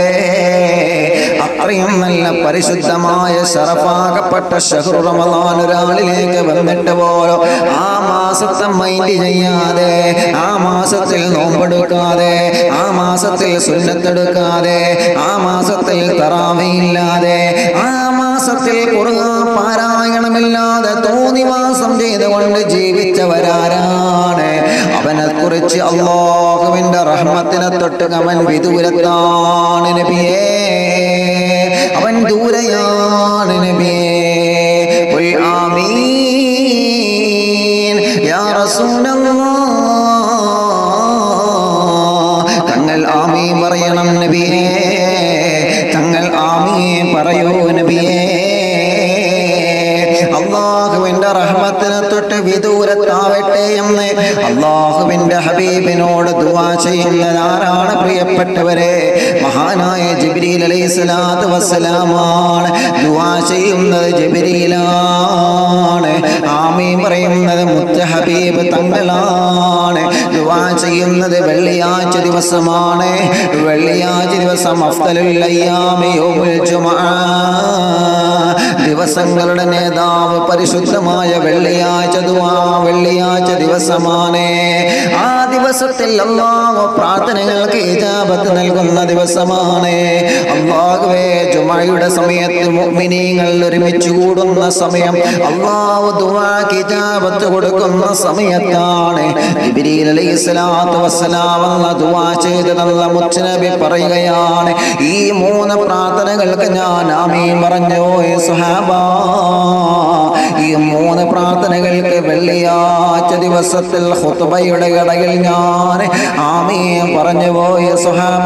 അത്രയും നല്ല പരിശുദ്ധമായ ശറഫാകപ്പെട്ട ശഹ്റു റമളാൻ ഒരാളിലേക്ക് വന്നിട്ട് പോലോ ആ മാസത്തെ മൈൻഡ് ചെയ്യാതെ, ആ മാസത്തിൽ നോമ്പെടുക്കാതെ, ആ മാസത്തിൽ സുന്നത്തെടുക്കാതെ, ആ മാസത്തിൽ തറാവീഹ് ഇല്ലാതെ, ആ മാസത്തിൽ ഖുർആൻ പാരായണമില്ലാതെ തോന്നിവാസം ചെയ്തുകൊണ്ട് ജീവിച്ചവരാരാണ്? അവനെ കുറിച്ച് അല്ലാഹുവിന്റെ റഹ്മത്തിനെ തൊട്ട് അവൻ വിദൂരത്താണ് നബിയേ, അവൻ ദൂരെയാണ് നബിയേ. ഖുൽ ആമീൻ യാ റസൂലല്ലാഹ്. തങ്ങൾ ആമീൻ പറയണം നബിയേ, തങ്ങൾ ആമീൻ പറയൂ നബിയേ. അല്ലാഹുവിന്റെ റഹ്മത്തിനെ തൊട്ട് വിദൂര ഹബീബിനോട് ദുആ ചെയ്യുന്നത് ആരാണ് പ്രിയപ്പെട്ടവരെ? മഹാനായ ജിബ്രീൽ അലൈഹിസ്സലാത്തു വസ്സലാമാണ് ദുആ ചെയ്യുന്നത്. ജിബ്രീലാണ്. ആമീൻ പറയുന്നത് മുത്ത് ഹബീബ് തങ്ങളാണ്. ദുആ ചെയ്യുന്നത് വെള്ളിയാഴ്ച ദിവസമാണ്. വെള്ളിയാഴ്ച ദിവസം അഫ്ദലുൽ അയ്യാമി യൗമുൽ ജുമുഅ, ദിവസങ്ങളുടെ നേതാവ് പരിശുദ്ധമായ വെള്ളിയാഴ്ച ദുആ വെള്ളിയാഴ്ച ദിവസമാണ്. ആ ദിവസത്തിൽ അല്ലാഹു പ്രാർത്ഥനകൾക്ക് ഇജാബത്ത് നൽകുന്ന ദിവസമാണ്. അല്ലാഹുവേ, ജുമുഅയുടെ സമയത്ത് മുഅ്മിനീങ്ങൾ ഒരുമിച്ച് കൂടുന്ന സമയം, അല്ലാഹു ദുആക്ക് ഇജാബത്ത് കൊടുക്കുന്ന സമയത്താണ്. ജിബ്രീൽ അലൈഹിസ്സലാത്തു വസ്സലാം അല്ലാഹു ദുആ ചെയ്തതെന്ന് മുത്തുനബി പറയുകയാണ്. ഈ മൂന്ന് പ്രാർത്ഥനകൾക്ക് ഞാൻ ആമീൻ പറഞ്ഞു. സ്വഹാബ, ഈ മൂന്ന് പ്രാർത്ഥനകൾക്ക് വെള്ളിയാഴ്ച ദിവസത്തിൽ ഖുത്ബയുടെ ഇടയിൽ ഞാൻ ആമീൻ പറഞ്ഞു പോയ സ്വഹാബ,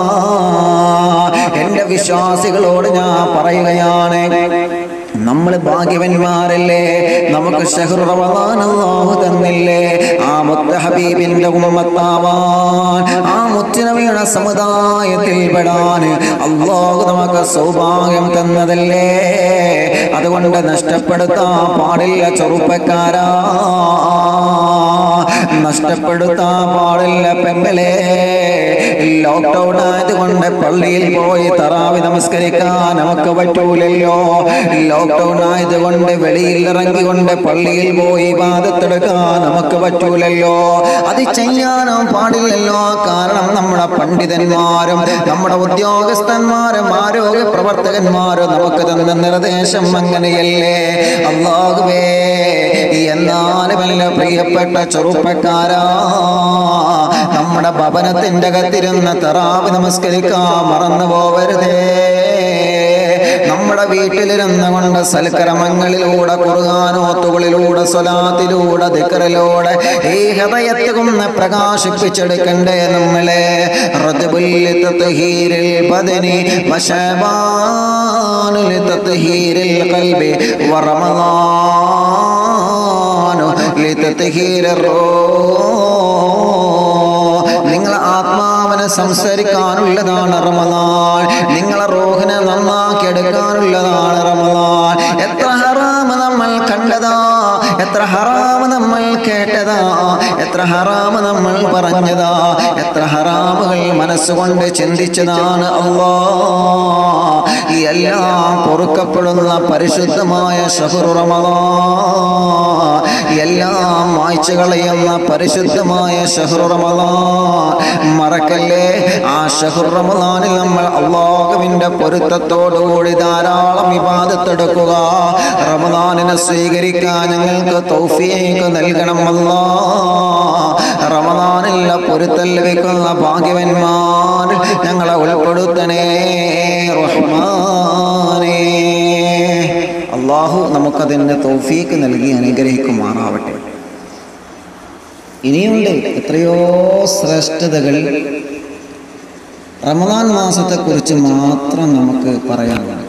എൻ്റെ വിശ്വാസികളോട് ഞാൻ പറയുകയാണ്, നമ്മൾ ഭാഗ്യവന്മാരല്ലേ? നമുക്ക് ശഹ്റു റമദാൻ അല്ലാഹു തന്നില്ലേ? ആ മുത്ത് ഹബീബിന്റെ ഉമ്മത്താവാൻ, ആ മുത്തുനബിയുടെ സമുദായത്തിൽ പെടാൻ അല്ലാഹു നമുക്ക് സൗഭാഗ്യം തന്നതല്ലേ? അതുകൊണ്ട് നഷ്ടപ്പെടുത്താൻ പാടില്ല ചെറുപ്പക്കാരാ, നഷ്ടപ്പെടുത്താൻ പാടില്ല പെങ്ങളെ. ലോക്ക്ഡൗൺ ആയതുകൊണ്ട് പള്ളിയിൽ പോയി തറാവി നമസ്കരിക്കാൻ നമുക്ക് പറ്റൂലല്ലോ. ലോക്ക്ഡൗൺ ആയതുകൊണ്ട് വെളിയിൽ ഇറങ്ങിക്കൊണ്ട് പള്ളിയിൽ പോയി ഇബാദത്തെടുക്കാൻ നമുക്ക് പറ്റൂലല്ലോ. അത് ചെയ്യാനും പാടില്ലല്ലോ. കാരണം നമ്മുടെ പണ്ഡിതന്മാരും നമ്മുടെ ഉദ്യോഗസ്ഥന്മാരും ആരോഗ്യ പ്രവർത്തകന്മാരും നമുക്ക് തന്ന നിർദ്ദേശം അങ്ങനെയല്ലേ? അല്ലാഹുവേ, എന്നാലുമല്ല പ്രിയപ്പെട്ട ചെറുപ്പക്കാരാ, നമ്മുടെ ഭവനത്തിൻ്റെ അകത്തിരുന്ന് തറാവി നമസ്കരിക്കാൻ മറന്നു പോവരുതേ. നമ്മുടെ വീട്ടിലിരുന്ന് കൊണ്ട് സൽക്കരമങ്ങളിലൂടെ, ഖുർആനോത്തുകളിലൂടെ, സ്വലാത്തിലൂടെ, ദിക്റിലൂടെ ഈ ഹൃദയത്തെ ഒന്ന് പ്രകാശിപ്പിച്ചെടുക്കണ്ടേ നമ്മളെ? റജബുൽ തത്ഹീരിൽ ബദനി വശബാനുൽ തത്ഹീരിൽ ഖൽബി വറമളാനു ലിതത്ഹീരിർ റൂഹ്. നിങ്ങൾ ആത്മാവിനെ സംസ്കരിക്കാനുള്ളതാണ് റമളാൻ. നിങ്ങളെ റൂഹിനെ നന്നാക്കി എടുക്കാനുള്ളതാണ് റമളാൻ. എത്ര ഹറാമ് നമ്മൾ കണ്ടതാ, എത്ര ഹറാമ് നമ്മൾ കേട്ടതാ, എത്ര ഹറാമ് നമ്മൾ പറഞ്ഞതാ, എത്ര ഹറാമുകൾ മനസ്സുകൊണ്ട് ചിന്തിച്ചതാണ്. അല്ലാഹ് ഈ എല്ലാം പൊറുക്കപ്പെടുന്ന പരിശുദ്ധമായ ശഹ്റു റമളാൻ, എല്ലാം മായ്ച്ചു കളയുന്ന പരിശുദ്ധമായ ശഹ്റു റമളാൻ മറക്കല്ലേ. ആ ശഹ്റു റമളാനിൽ നമ്മൾ അല്ലാഹുവിൻ്റെ പൊരുത്തത്തോടുകൂടി ധാരാളം ഇബാദത്തെടുക്കുക. റമളാനിനെ സ്വീകരിക്കാൻ ഞങ്ങൾക്ക് തൗഫീഖ് നൽകണം അല്ലാഹ്. റമളാനിലെ പൊരുത്തം ലഭിക്കുന്ന ഭാഗ്യവന്മാർ ഞങ്ങളെ ഉൾപ്പെടുത്തണേ റഹ്മാനേ. അല്ലാഹു നമുക്കതിൻ്റെ തൗഫീഖ് നൽകി അനുഗ്രഹിക്കുമാറാവട്ടെ. ഇനിയുണ്ട് എത്രയോ ശ്രേഷ്ഠതകൾ റമദാൻ മാസത്തെക്കുറിച്ച് മാത്രം നമുക്ക് പറയാനുണ്ട്.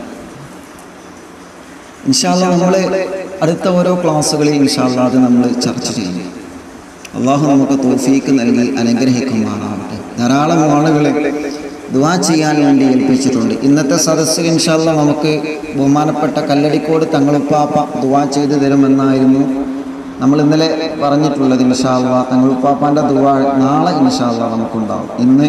ഇൻഷാ അല്ലാഹ് നമ്മൾ അടുത്ത ഓരോ ക്ലാസ്സുകളിൽ ഇൻഷാ അല്ലാഹ് അത് നമ്മൾ ചർച്ച ചെയ്യും. അള്ളാഹു നമുക്ക് തൗഫീഖ് നൽകി അനുഗ്രഹിക്കുമാറാവട്ടെ. ധാരാളം ആളുകൾ ദുആ ചെയ്യാൻ വേണ്ടി ഏൽപ്പിച്ചിട്ടുണ്ട്. ഇന്നത്തെ സദസ്സിൽ ഇൻഷാ അല്ലാഹ് നമുക്ക് ബഹുമാനപ്പെട്ട കല്ലടിക്കോട് തങ്ങളുപ്പാപ്പ ദുആ ചെയ്തു തരുമെന്നായിരുന്നു നമ്മൾ ഇന്നലെ പറഞ്ഞിട്ടുള്ളത്. ഇൻഷാ അല്ലാഹ് തങ്ങളുപ്പാപ്പാൻ്റെ ദുആ നാളെ ഇൻഷാ അല്ലാഹ് നമുക്കുണ്ടാവും. ഇന്ന്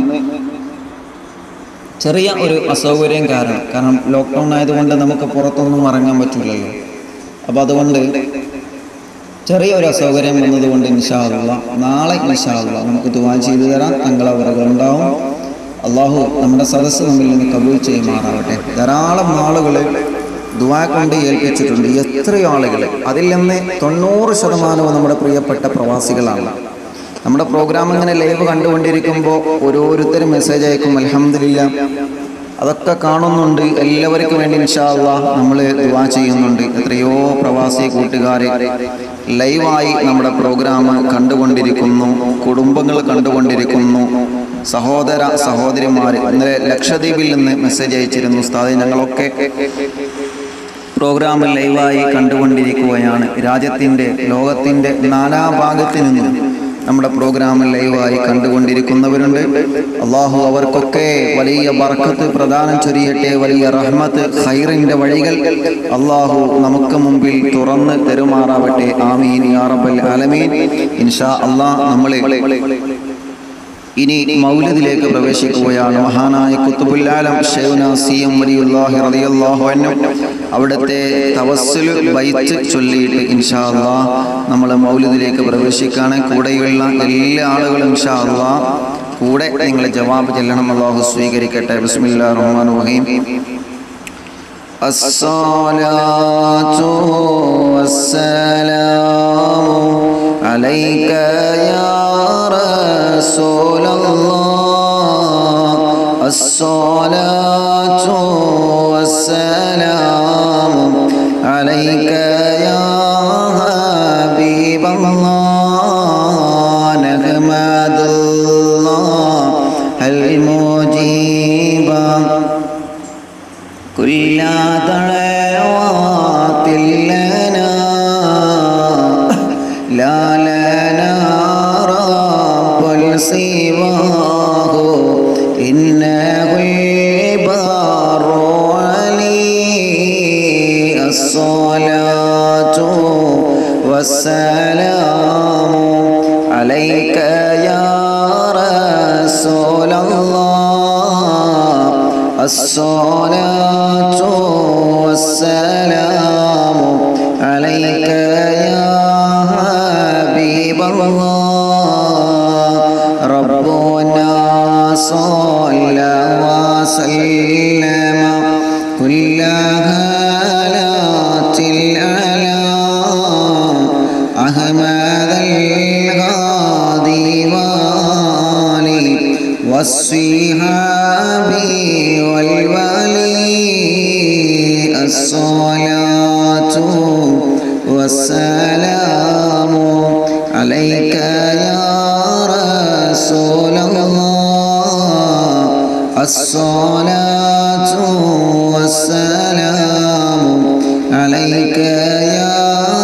ചെറിയ ഒരു അസൗകര്യം കാരണം കാരണം ലോക്ക്ഡൗൺ ആയതുകൊണ്ട് നമുക്ക് പുറത്തൊന്നും ഇറങ്ങാൻ പറ്റില്ലല്ലോ. അപ്പോൾ അതുകൊണ്ട് ചെറിയൊരു അസൗകര്യം വന്നതുകൊണ്ട് ഇൻഷാ അല്ലാഹ് നാളെ ഇൻഷാ അല്ലാഹ് നമുക്ക് ദുആ ചെയ്തു തരാൻ തങ്ങളവറുകൾ ഉണ്ടാവും. അള്ളാഹു നമ്മുടെ സദസ്സ് നമ്മിൽ നിന്ന് കബൂൽ ചെയ്യുമാറാവട്ടെ. ധാരാളം ആളുകൾ ദുആ കൊണ്ട് ഏൽപ്പിച്ചിട്ടുണ്ട്. എത്രയോ ആളുകൾ, അതിൽ നിന്ന് തൊണ്ണൂറ് ശതമാനവും നമ്മുടെ പ്രിയപ്പെട്ട പ്രവാസികളാണ്. നമ്മുടെ പ്രോഗ്രാം ഇങ്ങനെ ലൈവ് കണ്ടുകൊണ്ടിരിക്കുമ്പോൾ ഓരോരുത്തരും മെസ്സേജ് അയക്കും. അൽഹംദുലില്ലാ, അതൊക്കെ കാണുന്നുണ്ട്. എല്ലാവർക്കും വേണ്ടി ഇൻഷാ അല്ലാഹ് നമ്മൾ ദുആ ചെയ്യുന്നുണ്ട്. എത്രയോ പ്രവാസി കൂട്ടുകാർ ലൈവായി നമ്മുടെ പ്രോഗ്രാം കണ്ടുകൊണ്ടിരിക്കുന്നു, കുടുംബങ്ങൾ കണ്ടുകൊണ്ടിരിക്കുന്നു. സഹോദര സഹോദരിമാർ ഇന്നലെ ലക്ഷദ്വീപിൽ നിന്ന് മെസ്സേജ് അയച്ചിരുന്നു. ഉസ്താദേ, ഞങ്ങളൊക്കെ പ്രോഗ്രാം ലൈവായി കണ്ടുകൊണ്ടിരിക്കുകയാണ്. രാജ്യത്തിൻ്റെ ലോകത്തിൻ്റെ നാനാഭാഗത്തു നിന്നും നമ്മുടെ പ്രോഗ്രാമിൽ ലൈവായി കണ്ടുകൊണ്ടിരിക്കുന്നവരുണ്ട്. അള്ളാഹു അവർക്കൊക്കെ വലിയ ബർക്കത്ത് പ്രദാനം ചൊരിയട്ടെ, വലിയ റഹ്മത്ത് ഖൈറിന്റെ വഴികൾ അള്ളാഹു നമുക്ക് മുമ്പിൽ തുറന്ന് തെരുമാറാവട്ടെ. ആമീൻ യാ റബ്ബൽ ആലമീൻ. ഇൻഷാ അള്ളാഹ് നമ്മൾ ഇനി മൗലിദിലേക്ക് പ്രവേശിക്കുകയാണ്. മഹാനായ ഖുത്ബുൽ ആലം ശൈഖുനാ സി എം വലിയുല്ലാഹി റളിയല്ലാഹു അൻഹു അവിടുത്തെ തവസ്സുൽ ബൈത്ത് ചൊല്ലിയിട്ട് ഇൻഷാ അല്ലാഹ് നമ്മൾ മൗലിദിലേക്ക് പ്രവേശിക്കുകയാണ്. കൂടെയുള്ള എല്ലാ ആളുകളും ഇൻഷാ അല്ലാഹ് കൂടെ നിങ്ങൾ ജവാബ് ചൊല്ലണം. അല്ലാഹു സ്വീകരിക്കട്ടെ. ബിസ്മില്ലാഹിർ റഹ്മാനിർ റഹീം. അസ്സലാത്തു വസ്സലാമു അലൈക യാ റസൂലല്ലാഹ്. അസ്സലാത്തു വസ്സലാമു അലൈക യാ ഹബീബല്ലാഹ്. നഹ്മദുല്ലാഹ് അൽ മുജീബ കുല്ല ദഅവാതിൽ ലനാ ലാ ലനാ റബ്ബുൽ സിവാഹു ഇന്നഹുൽ ബാറു അലി. അസ്സലാത്തു വസ്സലാമു അലൈക യാ റസൂലല്ലാഹ്. അസ്സലാത്തു വസ്സലാമു അലൈക യാ ഹബീബല്ലാഹ്. റബ്ബുനാ സ്വല്ല വസല്ലമ കുല്ല ഹാലാത്തിൽ അലാ അഹ്മദൽ ഹാദി വാലി വസ്സിഹാബി വൽ വലി. അസ്സലാത്തു വസ്സലാമു അലൈക യാ റസൂലല്ലാഹ്. അസ്സലാത്തു വസ്സലാമു അലൈക യാ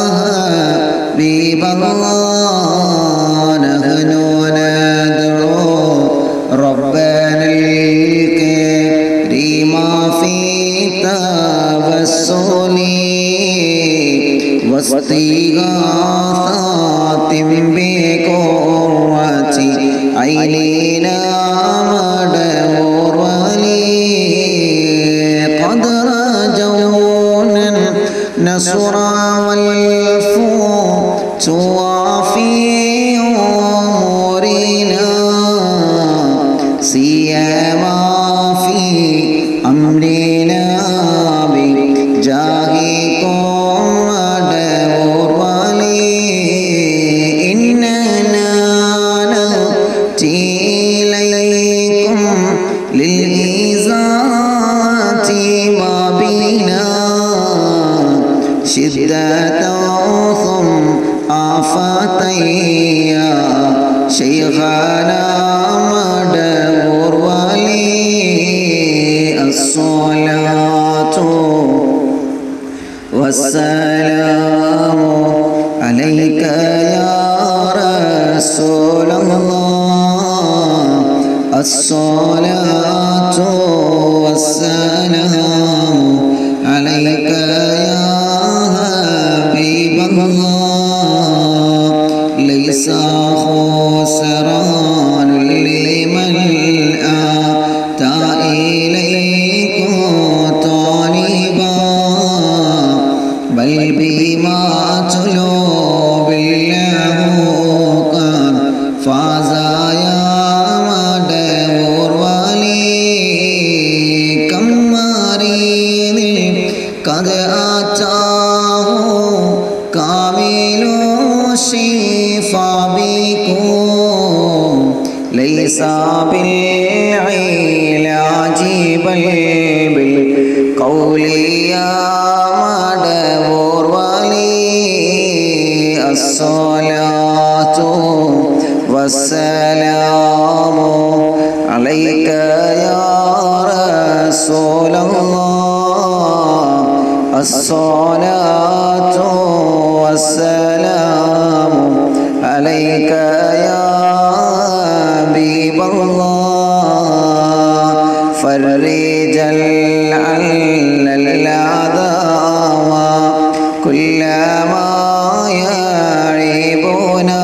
ഹബീബല്ലാഹ്. നഹ്നു നദ്ഉ റബ്ബനൽ കരീമ ഫീ തവസ്സുലി വസ്തിഗാസാതിൻ ബിഖുവ്വതി ഐനിനാ മദഊർ വലി. ഖദ് റജൗന നസ്റ വൽ ഫൂതുവ ഫീ ഉമൂരിനാ സിയമാ ഫീ അംരിനാ ബിജാഹികും شيخنا مدبور ولي. الصلاة والسلام عليك يا رسول الله. الصلاة والسلام عليك يا حبيب الله. ليس خسران لمن أتى إليكم طالبا بل بما طلب الله قد فاز يا مدبور ولي. كم مريض قد أتاه كامل الشفاء بكم ليس بالعلاج بل بالقول يا مدبور ولي. الصلاة والسلام عليك يا رسول الله. الصلاة والسلام عليك يا فرج الأذى وكل ما يعيبنا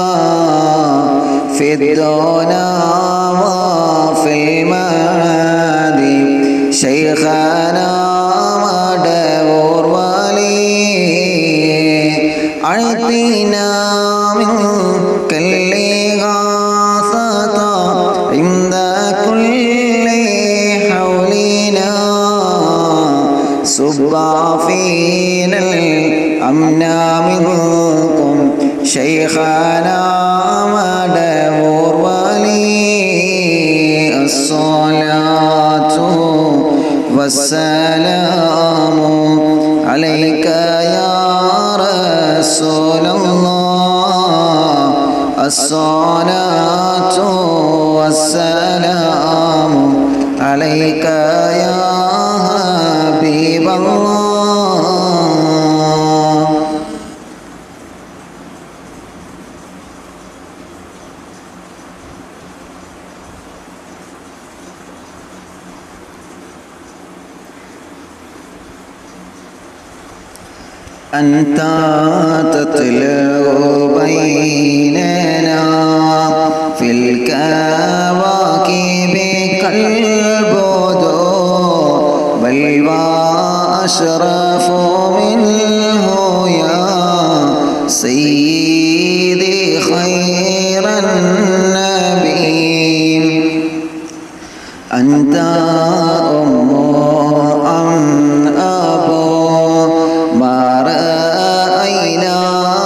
في الدنيا وفي المعاد شيخنا مدبور ولي أعطنا من كل غاثة عند كل حولنا صب فينا الأمن منكم شيخنا مدبور ولي الصلاة والسلام عليك يا رسول الله الصلاة والسلام عليك يا حبيب الله. أنت تطلع بيننا في الكواكب كالبدور بل وأشرف منه يا سيدي خير النبي. أنت أم أم أبو ما رأينا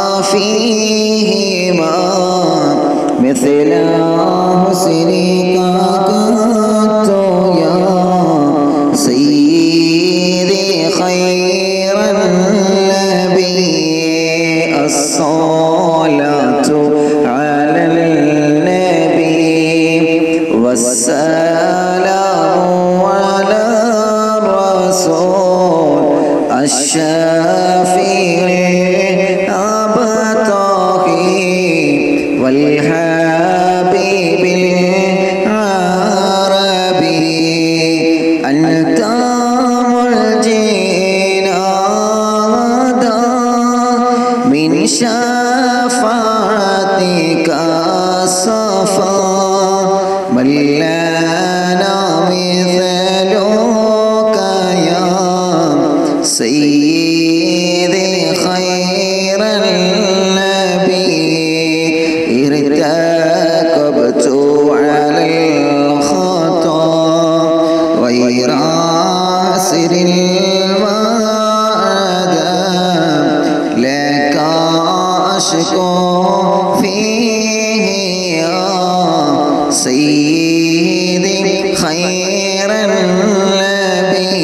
فيهما مثل حسنك قط يا سيدي خير النبي. الصلاة على النبي والسلام على الرسول الشافع الأبطحي والحبيب العربي. أنت ملجئنا من شفاعتك الصفا من لنا مثلك يا سيدي خير النبي. ارتكبت على الخطا غير عسر المعدم لك أشكو فيه يا سيدي خير النبي.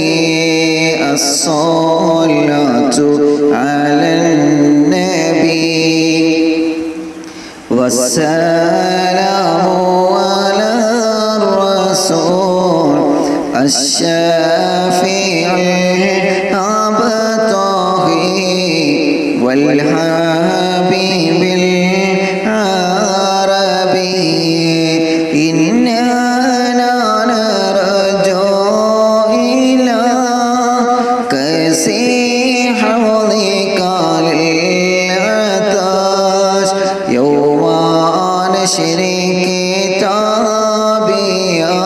الصلاة على النبي والسلام على الرسول الشافع الأبطحي والحبيب العربي. إننا نرجو إلى كسي حوضك للعطش يوم نشر كتابي يا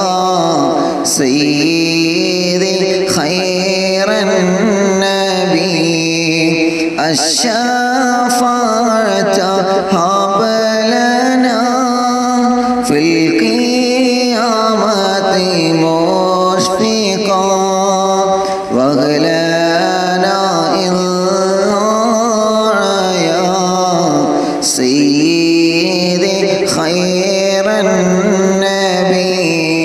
سيدي خير النبي. الشفاعة هب لنا في القيامة مشفقا واغلنا إذ يا سيدي خير النبي.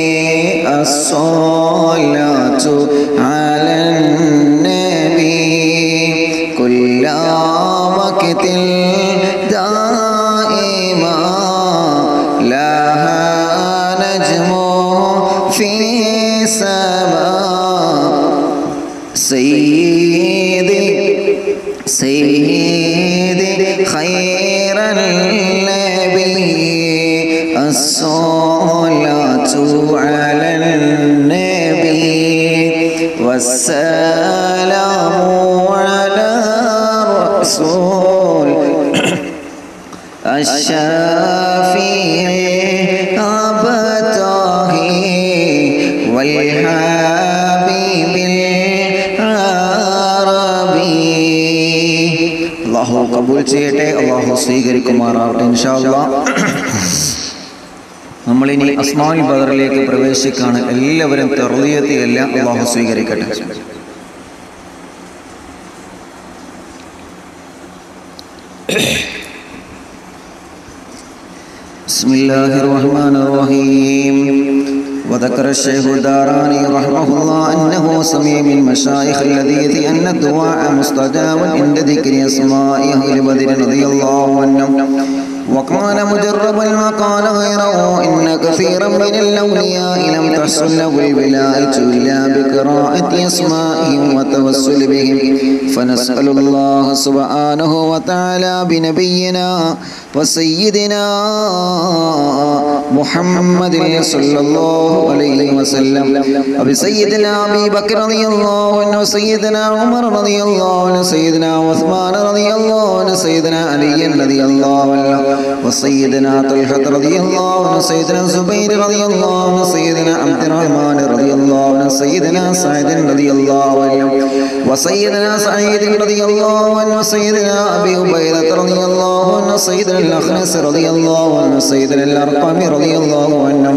الصلاة على النبي كل وقت دائما لها نجم في السماء. سيدي سيدي خير النبي. الصلاة على النبي ചെയ്യട്ടെ. അള്ളാഹു സ്വീകരിക്കുമാറാവട്ടെ ഇൻഷാ അല്ലാഹ്. നമ്മളിനി അസ്മാഉൽ ബദറിലേക്ക് പ്രവേശിക്കുകയാണ്. എല്ലാവരും തർളിയത്ത് എല്ലാം അള്ളാഹു സ്വീകരിക്കട്ടെ. ബിസ്മില്ലാഹിർ റഹ്മാനിർ റഹീം. وذكر الشيخ الداراني رحمه الله أنه سمع من مشايخ الحديث أن الدعاء مستجاب عند ذكر أسماء أهل بدر رضي الله عنهم وقال مجربا وقال غيره إن كثيرا من الأولياء لم تحصل له الولاية إلا بقراءة أسمائهم وتوسل بهم فنسأل الله سبحانه وتعالى بنبينا وسيدنا محمد صلى الله عليه وسلم وبسيدنا أبي بكر رضي الله عنه وسيدنا عمر رضي الله عنه وسيدنا عثمان رضي الله عنه وسيدنا علي رضي الله عنه وسيدنا طلحة رضي الله عنه وسيدنا زبير رضي الله عنه وسيدنا عبد الرحمن رضي الله عنه وسيدنا سعيد رضي الله عنه وسيدنا سعيد رضي الله عنه وسيدنا أبي عبيدة رضي الله عنه وسيدنا الأخنس رضي الله عنه وسيدنا الأرقم رضي الله عنه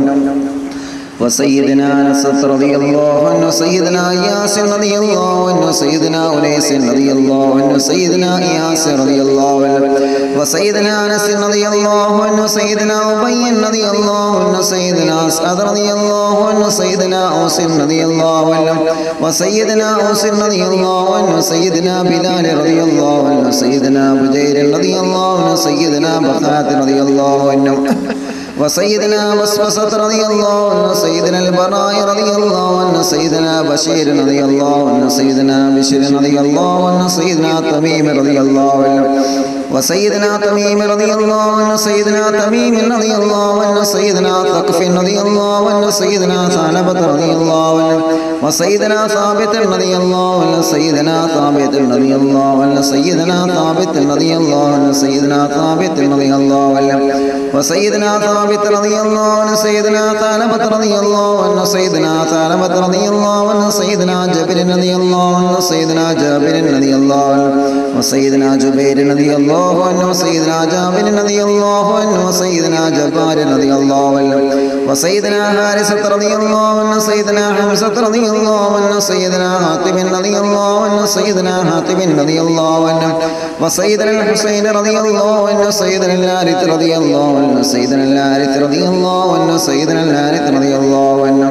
وسيدنا أنس رضي الله عنه وسيدنا إياس رضي الله عنه وسيدنا أنيس رضي الله عنه وسيدنا إياس رضي الله عنه وسيدنا أنس رضي الله عنه وسيدنا أبي رضي الله عنه وسيدنا أسعد رضي الله عنه وسيدنا أوس رضي الله عنه وسيدنا أوس رضي الله عنه وسيدنا بلال رضي الله عنه وسيدنا بجير رضي الله عنه وسيدنا بخات رضي الله عنه وسيدنا وسوسة رضي الله عنه وسيدنا البراء رضي الله عنه سيدنا بشير رضي الله عنه سيدنا بشير رضي الله عنه سيدنا تميم رضي الله عنه وسيدنا تميم رضي الله عنه سيدنا تميم رضي الله عنه سيدنا ثقف رضي الله عنه سيدنا ثعلبة رضي الله عنه وسيدنا ثابت رضي الله عنه سيدنا ثابت رضي الله عنه سيدنا ثابت رضي الله عنه سيدنا ثابت رضي الله عنه وسيدنا ثابت رضي الله عنه سيدنا ثعلبة رضي الله عنه سيدنا ثعلبة رضي الله عنه سيدنا جابر رضي الله عنه سيدنا جابر رضي الله عنه وسيدنا جبير رضي الله عنه وسيدنا جابر رضي الله عنه وسيدنا جبار رضي الله عنه وسيدنا حارثة رضي الله عنه سيدنا حمزة رضي الله عنه سيدنا حاتم رضي الله عنه سيدنا حاتم رضي الله عنه وسيدنا الحسين رضي الله عنه سيدنا الحارث رضي الله عنه سيدنا الحارث رضي الله عنه سيدنا الحارث رضي الله عنه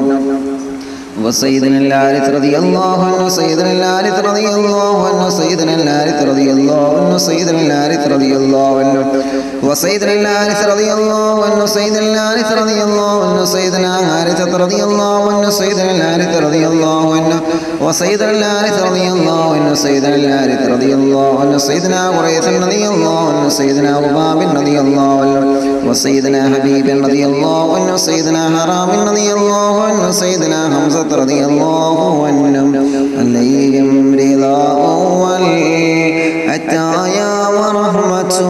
وسيدنا الحارث رضي الله عنه سيدنا الحارث رضي الله عنه سيدنا الحارث رضي الله عنه سيدنا الحارث رضي الله عنه وسيدنا الحارث رضي الله عنه سيدنا الحارث رضي الله عنه سيدنا حارثة رضي الله عنه سيدنا الحارث رضي الله عنه وسيدنا الحارث رضي الله عنه سيدنا الحارث رضي الله عنه سيدنا قريث رضي الله عنه سيدنا وباب رضي الله عنه وسيدنا حبيب رضي الله عنه سيدنا حرام رضي الله عنه سيدنا حمزة رضي الله عنهم عليهم رضاء والعطايا ورحمته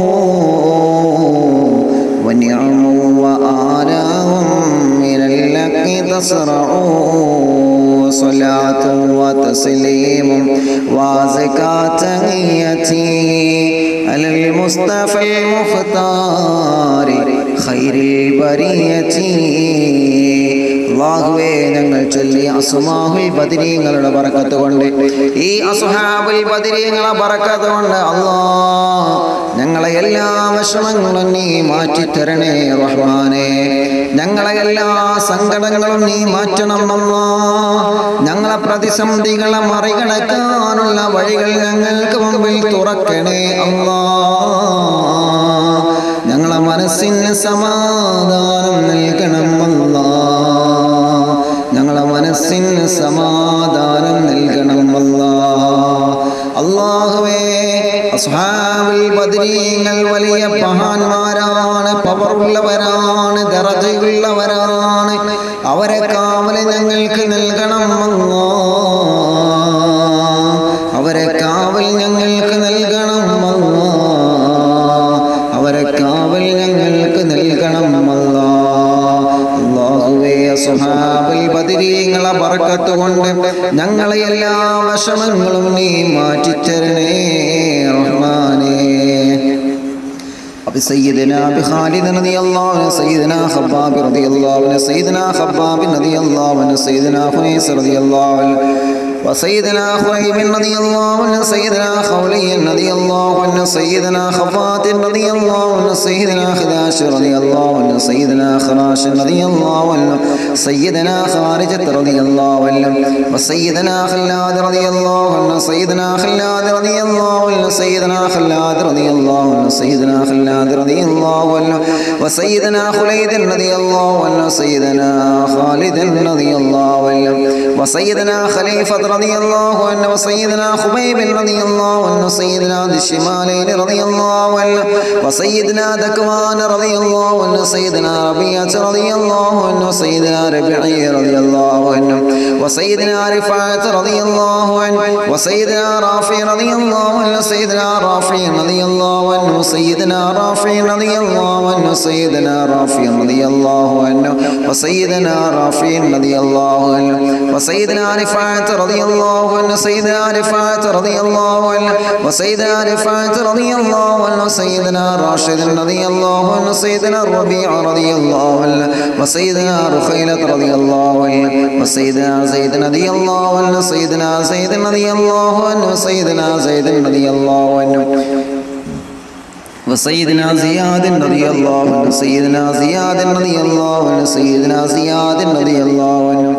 ونعم وآلاهم من اللك تسرعوا صلاة وتسليم وزكاة تحيتي على المصطفى المختار خير البرية അല്ലാഹുവേ ഞങ്ങൾ ചൊല്ലിയ അസ്മാഉൽ ബദരീങ്ങളുടെ ബറക്കത്ത് കൊണ്ട് ഈ അസ്ഹാബുൽ ബദരീങ്ങളുടെ ബറക്കത്ത് കൊണ്ട് അല്ലാഹ് ഞങ്ങളെ എല്ലാ വിഷമങ്ങളും നീ മാറ്റി തരണേ റഹ്മാനേ. ഞങ്ങളെ എല്ലാ സങ്കടങ്ങളും നീ മാറ്റണം അല്ലാഹ്. ഞങ്ങളെ പ്രതിസന്ധികളെ മറികടക്കാനുള്ള വഴികൾ ഞങ്ങൾക്ക് മുമ്പിൽ തുറക്കണേ അല്ലാഹ്. ഞങ്ങളെ മനസ്സിന് സമാധാനം നൽകണം അല്ലാഹ്. ഞങ്ങളെ മനസ്സിന് സമാധാനം നൽകണം അല്ലാഹ്. അല്ലാഹുവേ അസ്ഹാബുൽ ബദരീങ്ങൾ വലിയ മഹാന്മാരാണ്, പവറുള്ളവരാണ്, ദറജയുള്ളവരാണ്. അവരെ കാവല് ഞങ്ങൾക്ക് നൽകണം അല്ലാഹ്. അവരെ കാവൽ ഞങ്ങൾക്ക് നൽകണം അല്ലാഹ്. അവരെ കാവൽ ഞങ്ങൾക്ക് നൽകണം അല്ലാഹ്. അല്ലാഹുവേ അസ്ഹാബുൽ ബദരീങ്ങളെ ബറക്കത്ത് കൊണ്ട് ഞങ്ങളെ എല്ലാ വിഷമങ്ങളും നീ മാറ്റിത്തരണേ റഹ്മാനേ. أبي سيدنا أبي خالد رضي الله عنه سيدنا خباب رضي الله عنه سيدنا خباب رضي الله عنه سيدنا خنيس رضي الله عنه وسيدنا خريب رضي الله عنه سيدنا خولي رضي الله عنه سيدنا خفات رضي الله عنه سيدنا خداش رضي الله عنه سيدنا خراش رضي الله عنه سيدنا خارجة رضي الله عنه وسيدنا خلاد رضي الله عنه سيدنا خلاد رضي الله عنه سيدنا خلاد رضي الله عنه سيدنا خلاد رضي الله عنه وسيدنا خليد رضي الله عنه سيدنا خالد رضي الله عنه وسيدنا خليفة رضي الله عنه وسيدنا خبيب رضي الله عنه سيدنا ذي الشمالين رضي الله عنه وسيدنا ذكوان رضي الله عنه سيدنا ربيعة رضي الله عنه سيدنا ربيعي رضي الله عنه وسيدنا رفاعة رضي الله عنه وسيدنا رافع رضي الله عنه سيدنا رافع رضي الله عنه سيدنا رافع رضي الله عنه سيدنا رافع رضي الله عنه وسيدنا رافع رضي الله عنه وسيدنا رفاعة رضي الله عنه سيدنا رفاعة رضي الله عنه وسيدنا رفاعة رضي الله عنه سيدنا راشد رضي الله عنه سيدنا الربيع رضي الله عنه وسيدنا رخيلة رضي الله عنه وسيدنا زيد رضي الله عنه سيدنا زيد رضي الله عنه سيدنا زيد رضي الله عنه وسيدنا زياد رضي الله عنه سيدنا زياد رضي الله عنه سيدنا زياد رضي الله عنه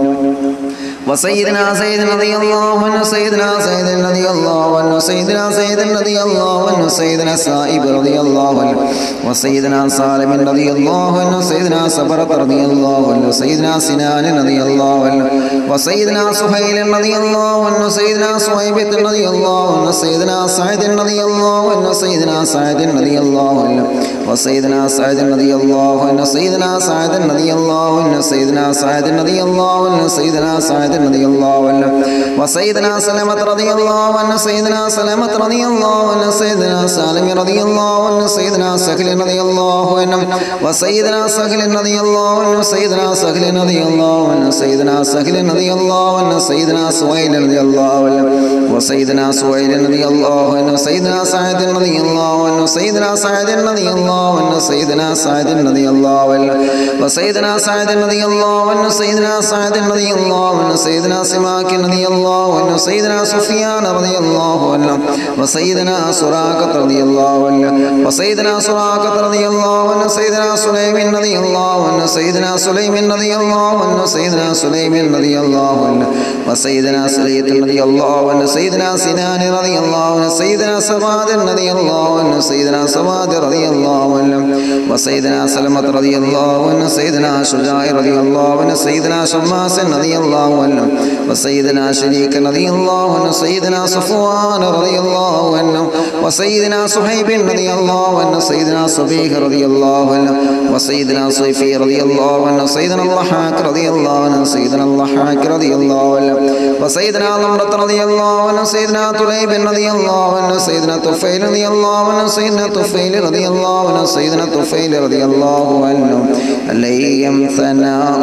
وسيدنا زيد رضي الله عنه سيدنا زيد رضي الله عنه سيدنا زيد رضي الله عنه سيدنا سائب رضي الله عنه وسيدنا سالم رضي الله عنه سيدنا صبرة رضي الله عنه سيدنا سنان رضي الله عنه وسيدنا سهيل رضي الله عنه سيدنا صهيبة رضي الله عنه سيدنا سعد رضي الله عنه سيدنا سعد رضي الله عنه وسيدنا سعد رضي الله عنه سيدنا سعد رضي الله عنه سيدنا سعد رضي الله عنه سيدنا سعد رضي الله عنه وسيدنا سلمة رضي الله عنه سيدنا سلمة رضي الله عنه سيدنا سالم رضي الله عنه سيدنا سهل رضي الله عنه وسيدنا سهل رضي الله عنه سيدنا سهل رضي الله عنه سيدنا سهل رضي الله عنه سيدنا سهيل رضي الله عنه وسيدنا سهيل رضي الله عنه سيدنا سعد رضي الله عنه سيدنا سعد رضي الله عنه سيدنا سعد رضي الله عنه وسيدنا سعد رضي الله عنه سيدنا سعد رضي الله عنه سيدنا سماك رضي الله عنه سيدنا سفيان رضي الله عنه وسيدنا سراقة رضي الله عنه وسيدنا سراقة رضي الله عنه سيدنا سليم رضي الله عنه سيدنا سليم رضي الله عنه سيدنا سليم رضي الله عنه وسيدنا سليط رضي الله عنه سيدنا سنان رضي الله عنه سيدنا سواد رضي الله عنه سيدنا سواد رضي الله عنه وسيدنا سلمة رضي الله عنه سيدنا شجاع رضي الله عنه سيدنا شماس رضي الله عنه وسيدنا شريك رضي الله عنه سيدنا صفوان رضي الله عنه وسيدنا صهيب رضي الله عنه سيدنا صبيح رضي الله عنه وسيدنا صيفي رضي الله عنه سيدنا الضحاك رضي الله عنه سيدنا الضحاك رضي الله عنه وسيدنا نمرة رضي الله عنه سيدنا طليب رضي الله عنه سيدنا طفيل رضي الله عنه سيدنا طفيل رضي الله عنه سيدنا طفيل رضي الله عنه عليهم ثناء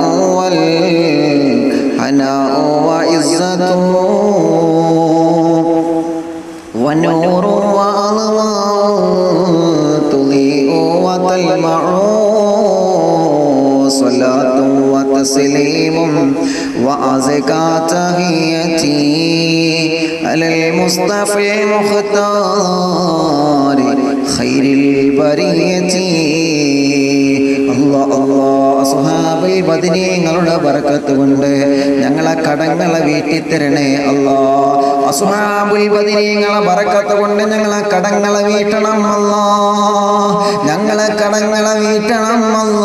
والحناء وعزة ونور وأضواء تضيء وتلمع صلاة وتسليم وأزكى تحيتي على المصطفى المختار خير البرية الله الله അസ്ഹാബുൽ ബദരി നിങ്ങളുടെ ബർക്കത്ത് കൊണ്ട് ഞങ്ങളെ കടങ്ങളെ വീട്ടി തരണേ അല്ലാഹ് അസ്ഹാബുൽ ബദരി നിങ്ങളെ ബർക്കത്ത് കൊണ്ട് ഞങ്ങളെ കടങ്ങളെ വീട്ടണം അല്ലാഹ് ഞങ്ങളെ കടങ്ങളെ വീട്ടണം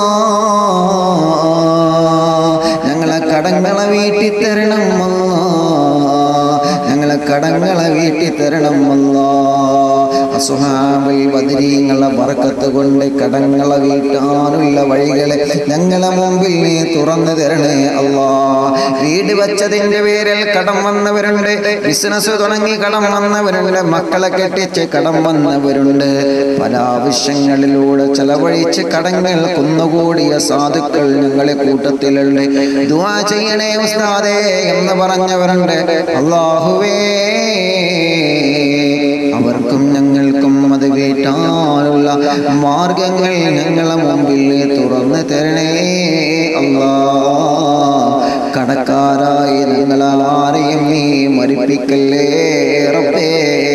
അല്ലാഹ് ഞങ്ങളെ കടങ്ങളെ വീട്ടി തരണം അല്ലാഹ് ഞങ്ങളെ കടങ്ങളെ വീട്ടി തരണം അല്ലാഹ് അസ്ഹാബുൽ ബദരി നിങ്ങളെ ബർക്കത്ത് കൊണ്ട് കടങ്ങളെ വീട്ടാനുള്ള വഴികളെ ഞങ്ങളെ മുമ്പിൽ നീ തുറന്നു തരണേ അല്ലാഹ് വീട് വെച്ചതിന്റെ പേരിൽ കടം വന്നവരുണ്ട് ബിസിനസ് തുടങ്ങി കടം വന്നവരുണ്ട് മക്കളെ കെട്ടിച്ച് കടം വന്നവരുണ്ട് പല ആവശ്യങ്ങളിലൂടെ ചെലവഴിച്ച് കടങ്ങൾ കുന്നുകൂടിയ സാധുക്കൾ ഞങ്ങളെ കൂട്ടത്തിലുണ്ട് ദുആ ചെയ്യണേ ഉസ്താദേ എന്ന് പറഞ്ഞവരുണ്ട് അല്ലാഹുവേ അവർക്കും ഞങ്ങൾക്കും അത് വീട്ടാനുള്ള മാർഗങ്ങൾ ഞങ്ങളെ മുമ്പിൽ തുറന്നു തരണേ അല്ലാഹ്. കടക്കാരായി ഞങ്ങളാരെയും നീ മരിപ്പിക്കല്ലേ റബ്ബേ.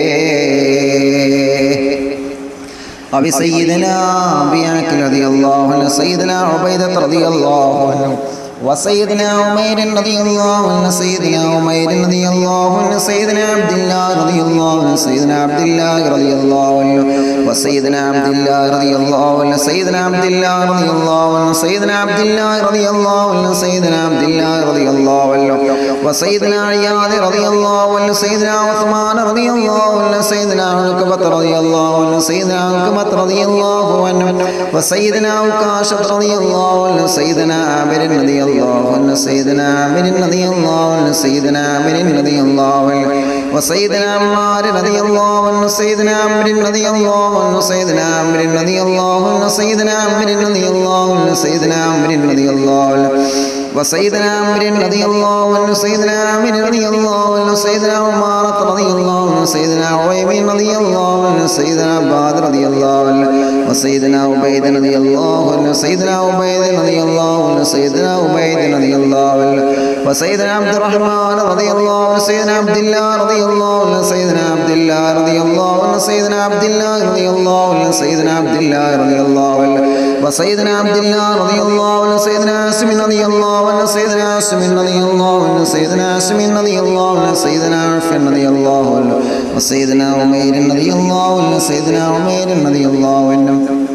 أبي سيدنا أبي عكر رضي الله عنه سيدنا عبيدة رضي الله عنه وسيدنا عمير رضي الله عنه سيدنا عمير رضي الله عنه سيدنا عبد الله رضي الله عنه سيدنا عبد الله رضي الله عنه وسيدنا عبد الله رضي الله عنه سيدنا عبد الله رضي الله عنه سيدنا عبد الله رضي الله عنه سيدنا عبد الله رضي الله عنه وسيدنا عياض رضي الله عنه سيدنا عثمان رضي الله عنه سيدنا عقبة رضي الله عنه سيدنا عقبة رضي الله عنه وسيدنا عكاشة رضي الله عنه سيدنا عامر رضي الله عنه سيدنا عامر رضي الله عنه سيدنا عامر رضي الله عنه وسيدنا عمار رضي الله عنه سيدنا عمرو رضي الله عنه سيدنا عمرو رضي الله عنه سيدنا عمرو رضي الله عنه سيدنا عمرو رضي الله عنه وسيدنا عمرو رضي الله عنه سيدنا عمرو رضي الله عنه سيدنا عمارة رضي الله عنه سيدنا عويم رضي الله عنه سيدنا عباد رضي الله عنه وسيدنا عبيد رضي الله عنه سيدنا عبيد رضي الله عنه سيدنا عبيد رضي الله عنه وسيدنا عبد الرحمن رضي الله عنه سيدنا عبد الله رضي الله عنه سيدنا عبد الله رضي الله عنه سيدنا عبد الله رضي الله عنه سيدنا عبد الله رضي الله عنه وسيدنا عبد الله رضي الله عنه سيدنا عاصم رضي الله عنه سيدنا عاصم رضي الله عنه سيدنا عاصم رضي الله عنه سيدنا عرف رضي الله عنه وسيدنا عمير رضي الله عنه سيدنا عمير رضي الله عنه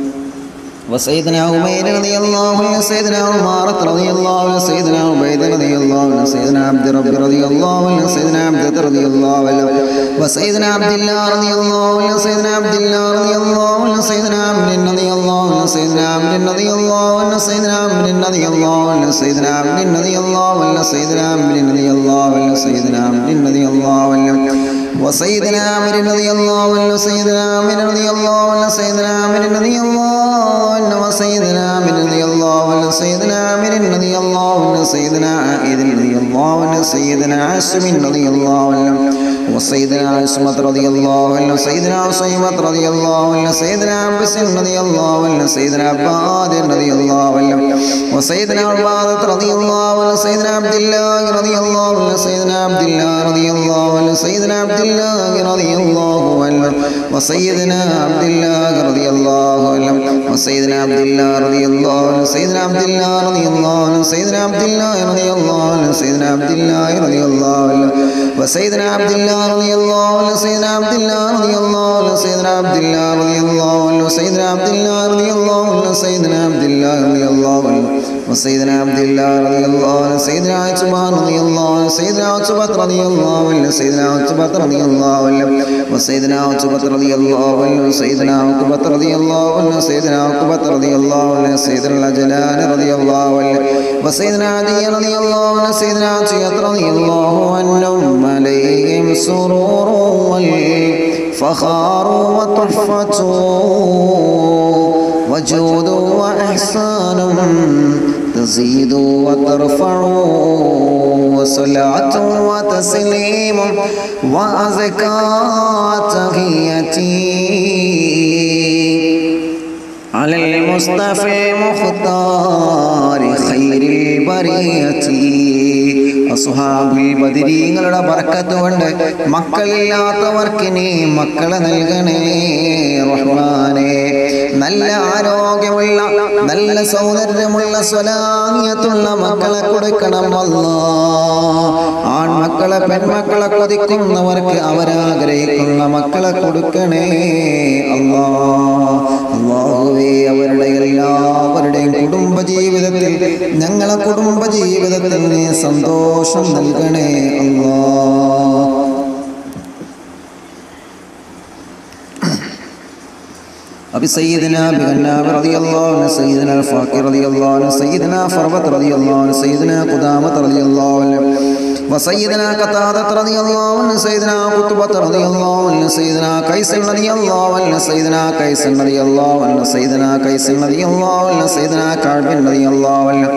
وسيدنا عمير رضي الله عنه سيدنا عمارة رضي الله عنه سيدنا عبيد رضي الله عنه سيدنا عبد رب رضي الله عنه سيدنا عبد رضي الله عنه وسيدنا عبد الله رضي الله عنه سيدنا عبد الله رضي الله عنه سيدنا عمرو رضي الله عنه سيدنا عمرو رضي الله عنه سيدنا عمرو رضي الله عنه سيدنا عمرو رضي الله عنه سيدنا عمرو رضي الله عنه سيدنا عمرو رضي الله عنه وسيدنا عمرو رضي الله عنه سيدنا عمرو رضي الله عنه سيدنا عمرو رضي الله عنه وسيدنا عمرو رضي الله عنه سيدنا عمرو رضي الله عنه سيدنا عائد رضي الله عنه سيدنا عاصم رضي الله عنه وسيدنا عصمت رضي الله عنه سيدنا عصيمت رضي الله عنه سيدنا عبس رضي الله عنه سيدنا عباد رضي الله عنه وسيدنا عبادة رضي الله عنه سيدنا عبد الله رضي الله عنه سيدنا عبد الله رضي الله عنه سيدنا عبد الله رضي الله عنه وسيدنا عبد الله رضي الله عنه وسيدنا عبد الله رضي الله عنه سيدنا عبد الله رضي الله عنه سيدنا عبد الله رضي الله عنه سيدنا عبد الله رضي الله عنه وسيدنا عبد الله رضي الله عنه سيدنا عبد الله رضي الله عنه سيدنا عبد الله رضي الله عنه سيدنا عبد الله رضي الله عنه سيدنا عبد الله رضي الله عنه وسيدنا عبد الله رضي الله عنه سيدنا عثمان رضي الله عنه سيدنا عتبة رضي الله عنه سيدنا عتبة رضي الله عنه وسيدنا عتبة رضي الله عنه سيدنا عقبة رضي الله عنه سيدنا عقبة رضي الله عنه سيدنا الجلال رضي الله عنه وسيدنا علي رضي الله عنه سيدنا عطية رضي الله عنهم عليهم سرور والفخار وتحفة وجود وإحسان تزيد وترفع وصلاة وتسليم وأزكى تحيتي على المصطفى المختار خير البرية അസ്ഹാബുൽ ബദരീങ്ങളുടെ ബർക്കത്ത് കൊണ്ട് മക്കളില്ലാത്തവർക്ക് നീ മക്കളെ നൽകണേ റഹ്മാനേ. നല്ല ആരോഗ്യമുള്ള നല്ല സൗന്ദര്യമുള്ള സ്വലാഹിയത്തുള്ള മക്കളെ കൊടുക്കണം അല്ലാഹ്. ആൺമക്കളെ പെൺമക്കളെ കൊതിക്കുന്നവർക്ക് അവരാഗ്രഹിക്കുന്ന മക്കളെ കൊടുക്കണേ അല്ലാഹ്. അല്ലാഹുവേ, അവരുടെ എല്ലാവരുടെയും കുടുംബ ജീവിതത്തിൽ ഞങ്ങളെ കുടുംബ ജീവിതത്തിൽ നീ സന്തോഷം നൽകണേ അല്ലാഹ്. أبي سيدنا بغناب رضي الله عنه سيدنا الفاقر رضي الله عنه سيدنا فربت رضي الله عنه سيدنا قدامة رضي الله عنه وسيدنا قتادة رضي الله عنه سيدنا قطبة رضي الله عنه سيدنا قيس رضي الله عنه سيدنا قيس رضي الله عنه سيدنا قيس رضي الله عنه سيدنا كعب رضي الله عنه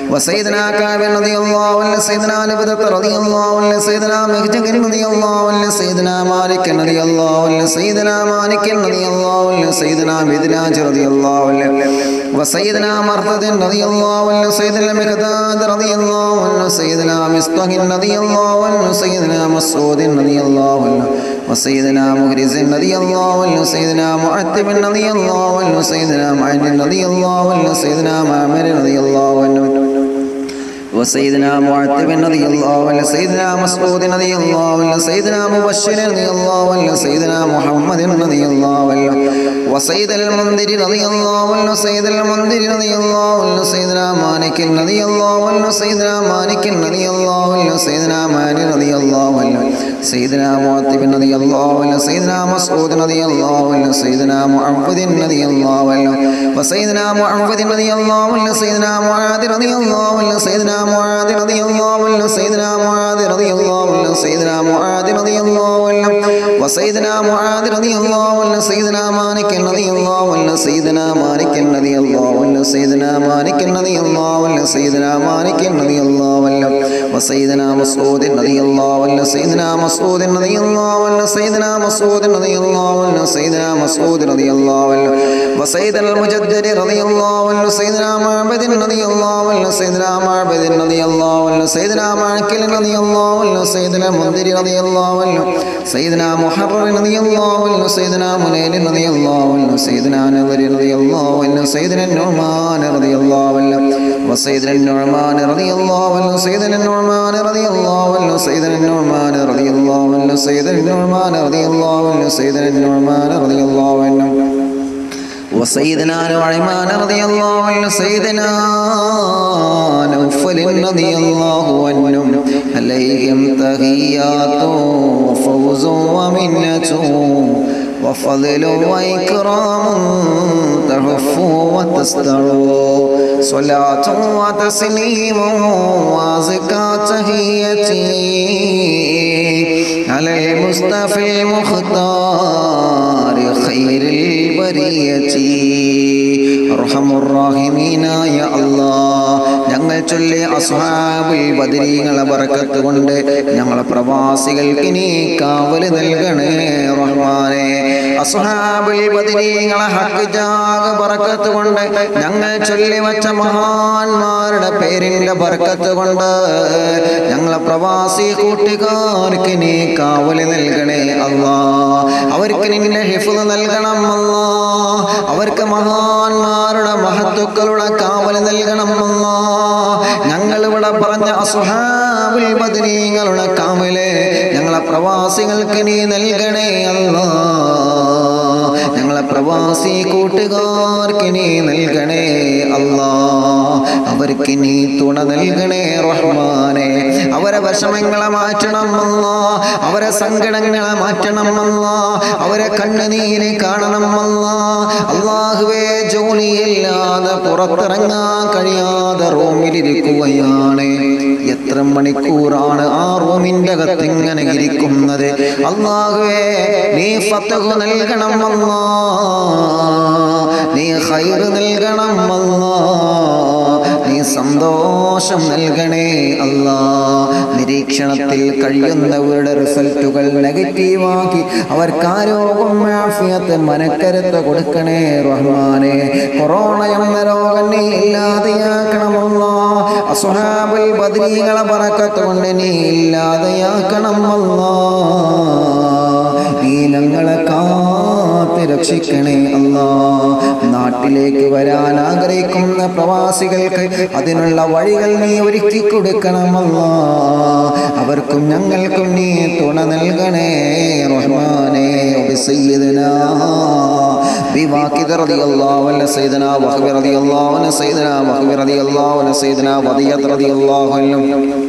وسيدنا كعب رضي الله عنه سيدنا لبدة رضي الله عنه سيدنا مهجك رضي الله عنه سيدنا مالك رضي الله عنه سيدنا مالك رضي الله عنه سيدنا مدراج رضي الله عنه وسيدنا مرثد رضي الله عنه سيدنا مقداد رضي الله عنه سيدنا مصطفى رضي الله عنه سيدنا مسعود رضي الله عنه وسيدنا مغرز رضي الله عنه سيدنا معتب رضي الله عنه سيدنا معين رضي الله عنه سيدنا معمر رضي الله عنه وسيدنا معتب رضي الله عنه سيدنا مسعود رضي الله عنه سيدنا مبشر رضي الله عنه سيدنا محمد رضي الله عنه وسيد المنذر رضي الله عنه سيد المنذر رضي الله عنه سيدنا مالك رضي الله عنه سيدنا مالك رضي الله عنه سيدنا مالك رضي الله عنه سيدنا معتب رضي الله عنه سيدنا مسعود رضي الله عنه سيدنا معبد رضي الله عنه وسيدنا معبد رضي الله عنه سيدنا معاذ رضي الله عنه سيدنا معاذ رضي الله عنه سيدنا معاذ رضي الله عنه سيدنا معاذ رضي الله عنه وسيدنا معاذ رضي الله عنه سيدنا مالك رضي الله عنه سيدنا مالك رضي الله عنه سيدنا مالك رضي الله عنه سيدنا مالك رضي الله عنه وسيدنا مسعود رضي الله عنه سيدنا مسعود رضي الله عنه سيدنا مسعود رضي الله عنه سيدنا مسعود رضي الله عنه وسيدنا المجدد رضي الله عنه سيدنا معبد رضي الله عنه سيدنا معبد رضي الله عنه سيدنا معكل رضي الله عنه سيدنا منذر رضي الله عنه سيدنا محرر رضي الله عنه سيدنا منير رضي الله عنه سيدنا نذر رضي الله عنه سيدنا النعمان رضي الله عنه وسيدنا النعمان رضي الله عنه سيدنا النعمان رضي الله عنه سيدنا النعمان رضي الله عنه سيدنا النعمان رضي الله عنه سيدنا النعمان رضي الله عنه وسيدنا نعمان رضي الله عنه سيدنا نوفل رضي الله عنهم عليهم تحيات وفوز ومنة وفضل وإكرام تحف وتستر صلاة وتسليم وزكاة تحيتي على المصطفى المختار خير البرية أرحم الراحمين يا الله ഞങ്ങൾ ചൊല്ലി അസ്ഹാബുൽ ബദരീങ്ങളെ ബറക്കത്ത് കൊണ്ട് ഞങ്ങളെ പ്രവാസികൾക്ക് നീ കാവൽ നൽകണേ റഹ്മാനേ അസ്ഹാബുൽ ബദരീങ്ങളെ ഹഖ് ജാഗ ബറക്കത്ത് കൊണ്ട് ഞങ്ങൾ ചൊല്ലി വച്ച മഹാന്മാരുടെ പേരിന്റെ ബറക്കത്ത് കൊണ്ട് ഞങ്ങളെ പ്രവാസി കൂട്ടുകാർക്ക് നീ കാവൽ നൽകണേ അല്ലാഹ് അവർക്ക് നിന്റെ ഹിഫ്ള് നൽകണം അല്ലാഹ് അവർക്ക് മഹാന്മാരുടെ മഹത്തുക്കളുടെ കാവൽ നൽകണം അല്ലാഹ് ഞങ്ങൾ ഇവിടെ പറഞ്ഞ അസ്ഹാബുൽ ബദരീങ്ങളുടെ കാവല് ഞങ്ങളെ പ്രവാസികൾക്ക് നീ നൽകണേ അല്ലാഹ് ഞങ്ങളെ പ്രവാസി കൂട്ടുകാർക്ക് നീ നൽകണേ അല്ലാഹ് അവർക്ക് നീ തുണ നൽകണേ റഹ്മാനേ അവരെ വിഷമങ്ങളെ മാറ്റണം അല്ലാഹ് അവരെ സങ്കടങ്ങളെ മാറ്റണം അല്ലാഹ് അവരെ കണ്ണുനീര് കാണണം അല്ലാഹ് അല്ലാഹുവേ ജോലിയില്ലാതെ പുറത്തിറങ്ങാൻ കഴിയാതെ റൂമിലിരിക്കുകയാണ് എത്ര മണിക്കൂറാണ് ആ റൂമിന്റെ അകത്ത് ഇങ്ങനെ ഇരിക്കുന്നത് അല്ലാഹുവേ നീ ഫതഹ് നൽകണം അല്ലാഹ് നീ ഖൈർ നൽകണം അല്ലാഹ് നീ സന്തോഷം നൽകണേ അല്ലാഹ് നിരീക്ഷണത്തിൽ കഴിയുന്നവരുടെ റിസൾട്ടുകൾ നെഗറ്റീവാക്കി അവർക്ക് ആരോഗ്യം ആഫിയത്ത് മനക്കരുത്ത് കൊടുക്കണേ റഹ്മാനേ കൊറോണ എന്ന രോഗം നീ ഇല്ലാതെയാക്കണം അല്ലാഹ് അസ്ഹാബുൽ ബദരീങ്ങളെ ബറക്കത്ത് കൊണ്ട് നീ ഇല്ലാതെയാക്കണം അല്ലാഹ് നീ ഞങ്ങളെ കാത്ത് രക്ഷിക്കണേ അല്ലാഹ് നാട്ടിലേക്ക് വരാൻ ആഗ്രഹിക്കുന്ന പ്രവാസികൾക്ക് അതിനുള്ള വഴികൾ നീ ഒരുക്കി കൊടുക്കണം അല്ലാഹ് അവർക്കും ഞങ്ങൾക്കും നീ തുണ നൽകണേ റഹ്മാനേ ബിസയ്യിദിനാ بواكد رضي الله عنه سيدنا وهب رضي الله عنه سيدنا وهب رضي الله عنه سيدنا وضية رضي الله عنه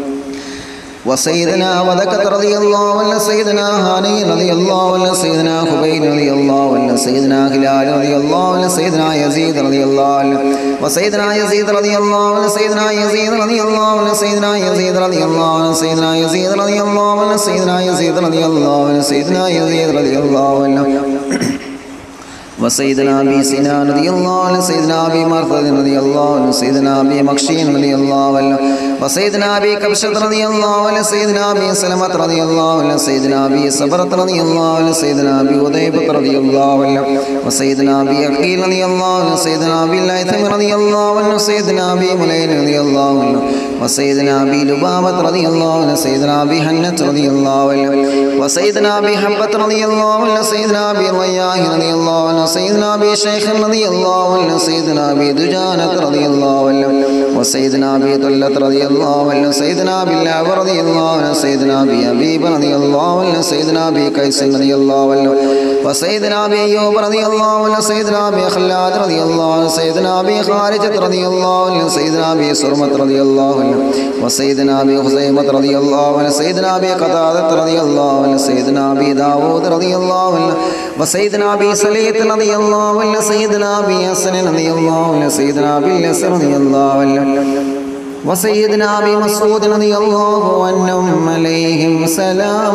وسيدنا وذكت رضي الله عنه سيدنا هاني رضي الله عنه سيدنا خبيب رضي الله عنه سيدنا هلال رضي الله عنه سيدنا يزيد رضي الله عنه وسيدنا يزيد رضي الله عنه سيدنا يزيد رضي الله عنه سيدنا يزيد رضي الله عنه سيدنا يزيد رضي الله عنه سيدنا يزيد رضي الله عنه سيدنا يزيد رضي الله عنه وسيدنا أبي سنان رضي الله عنه سيدنا أبي مرثد رضي الله عنه سيدنا أبي مخشين رضي الله عنه وسيدنا أبي كبشة رضي الله عنه سيدنا أبي سلمة رضي الله عنه سيدنا أبي صبرة رضي الله عنه سيدنا أبي وذيبة رضي الله عنه وسيدنا أبي عقيل رضي الله عنه سيدنا أبي الليثم رضي الله عنه سيدنا أبي مليل رضي الله عنه وسيدنا أبي لبابة رضي الله عنه سيدنا أبي حنة رضي الله عنه وسيدنا أبي حبة رضي الله عنه سيدنا أبي رياح رضي الله عنه سيدنا أبي شيخ رضي الله عنه سيدنا أبي دجانة رضي الله عنه وسيدنا أبي طلة رضي الله عنه سيدنا أبي اللعب رضي الله عنه سيدنا أبي أبيب رضي الله عنه سيدنا أبي قيس رضي الله عنه وسيدنا أبي أيوب رضي الله عنه سيدنا أبي خلاد رضي الله عنه سيدنا أبي خارجة رضي الله عنه سيدنا أبي سرمة رضي الله عنه وسيدنا أبي خزيمة رضي الله عنه سيدنا أبي قتادة رضي الله عنه سيدنا أبي داود رضي الله عنه وسيدنا أبي سليط رضي الله عنه سيدنا أبي حسن رضي الله عنه سيدنا أبي اليسر رضي الله عنه وسيدنا أبي مسعود رضي الله عنهم عليهم سلام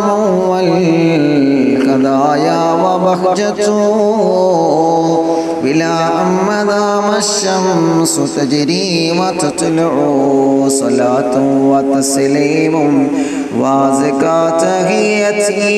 والخدايا وبهجته بلا أمدام الشمس تجري وتطلع صلاة وتسليم وزكاة تحيتي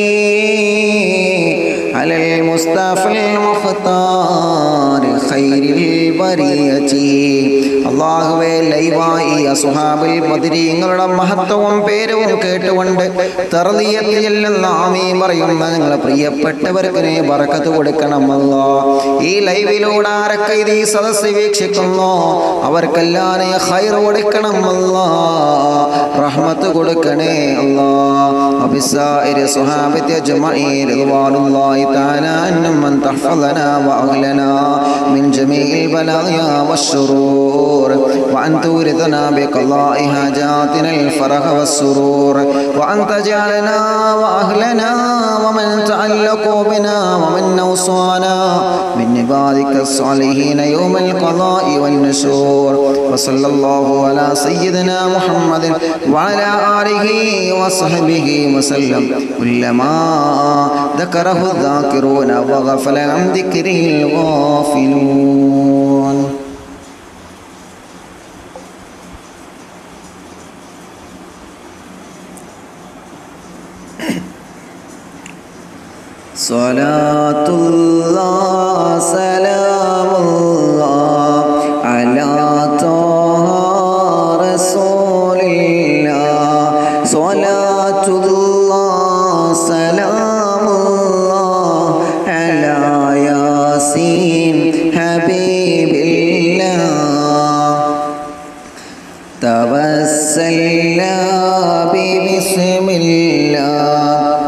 على المصطفى المختار خير البرية അല്ലാഹുവേ ലൈവായി അസ്ഹാബുൽ ബദരീങ്ങളുടെ മഹത്വവും പേരും കേട്ടുകൊണ്ട് തർദിയത്ത് ചെല്ലുന്ന ആമീൻ പറയുന്ന ഞങ്ങളെ പ്രിയപ്പെട്ടവർക്ക് നീ ബറക്കത്ത് കൊടുക്കണം അല്ലാഹ്. ഈ ലൈവിലൂടെ ആരൊക്കെ ഇത് ഈ സദസ്സ് വീക്ഷിക്കുന്നു അവർക്കെല്ലാം നീ ഖൈർ കൊടുക്കണം അല്ലാഹ്, റഹ്മത്ത് കൊടുക്കണേ അല്ലാഹ്. അബിസായിരി സ്വഹാബത്തി അജ്മഈൻ റളിയല്ലാഹു തആല അൻഹും മൻ തഹഫളനാ വഅഗ്ലനാ മിൻ ജമീഇൽ ബലായാ വശുറൂർ وأن تورثنا بقضاء حاجاتنا الفرح والسرور وأن تجعلنا وأهلنا ومن تعلقوا بنا ومن أوصانا من عبادك الصالحين يوم القضاء والنشور وصلى الله على سيدنا محمد وعلى آله وصحبه وسلم كلما ذكره الذاكرون وغفل عن ذكره الغافلون. صلاة الله سلام الله على طه رسول الله صلاة الله سلام الله على ياسين حبيب الله توسلنا ببسم الله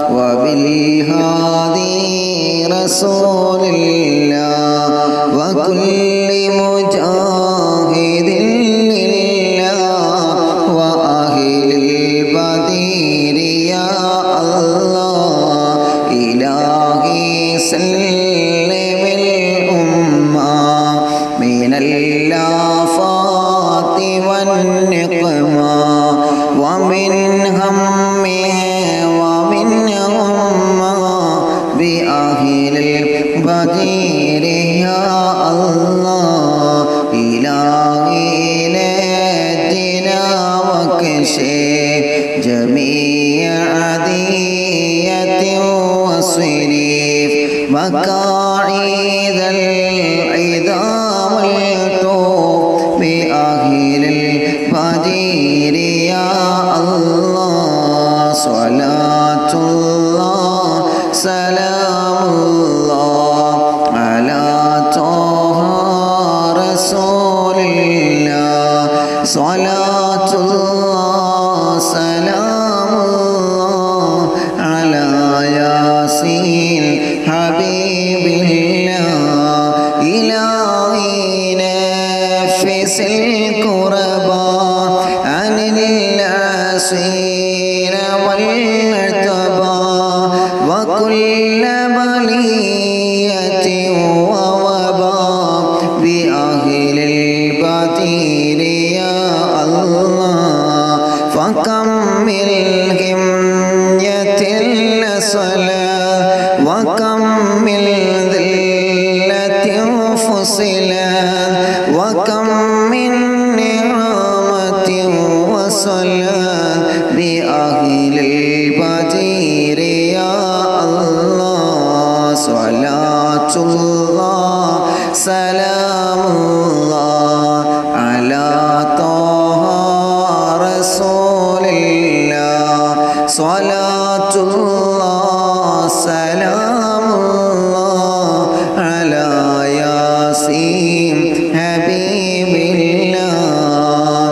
وبالهادي رسول الله وكل مجاهد لله وأهل البدير يا الله إلهي سلم الأمة من الآفات والنقمة ومن هم ومن غم بأهل البدير يا الله إلهي نجنا وكشف جميع عدية وصريف مكاعيد العظام والطوف بأهل البدير يا الله صلاة الله سلام الله على طه رسول الله صلاة الله سلام الله على ياسين حبيب الله إلهي نفس الكربى عن العاسين والارتبى وكل بلية ووباء بأهل البدير يا الله فكملهم يتل صلاة وكمل ذلة സലാമുല്ലാഹ് അലാ ത്വാഹ റസൂലില്ലാഹ് സ്വലാത്തുല്ലാഹ് സലാമുല്ലാഹ് അലാ യാസീൻ ഹബീബില്ലാഹ്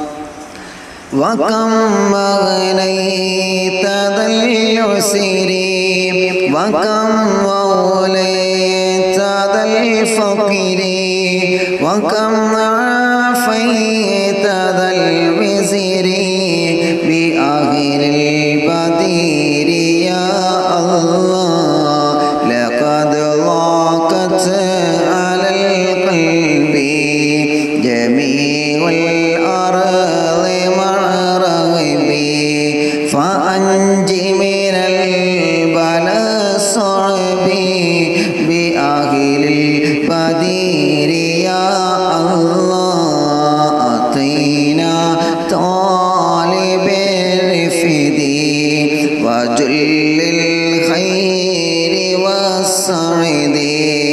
വകം മഗ്നൈത ദൽ ഉസ്രി വകം വൗലൈത ദൽ ഫഖിരി വകം ആഫൈത ദൽ വിസ്രി ബി ആഖിരിൽ ബദീരി യാ അല്ലാഹ് ലഖദ് ളാഖത് അലൽ ഖൽബി ജമീഉൽ അർളി മഅറബി ഫഅൻജി മിനൽ ബലാ സ്വഅബി ബി ആഖിരിൽ ബദീരി യാ അല്ലാഹ് അതീനാ താലിബിർ റിഫദി വജുല്ലിൽ ഖൈരി വസ്സഅദി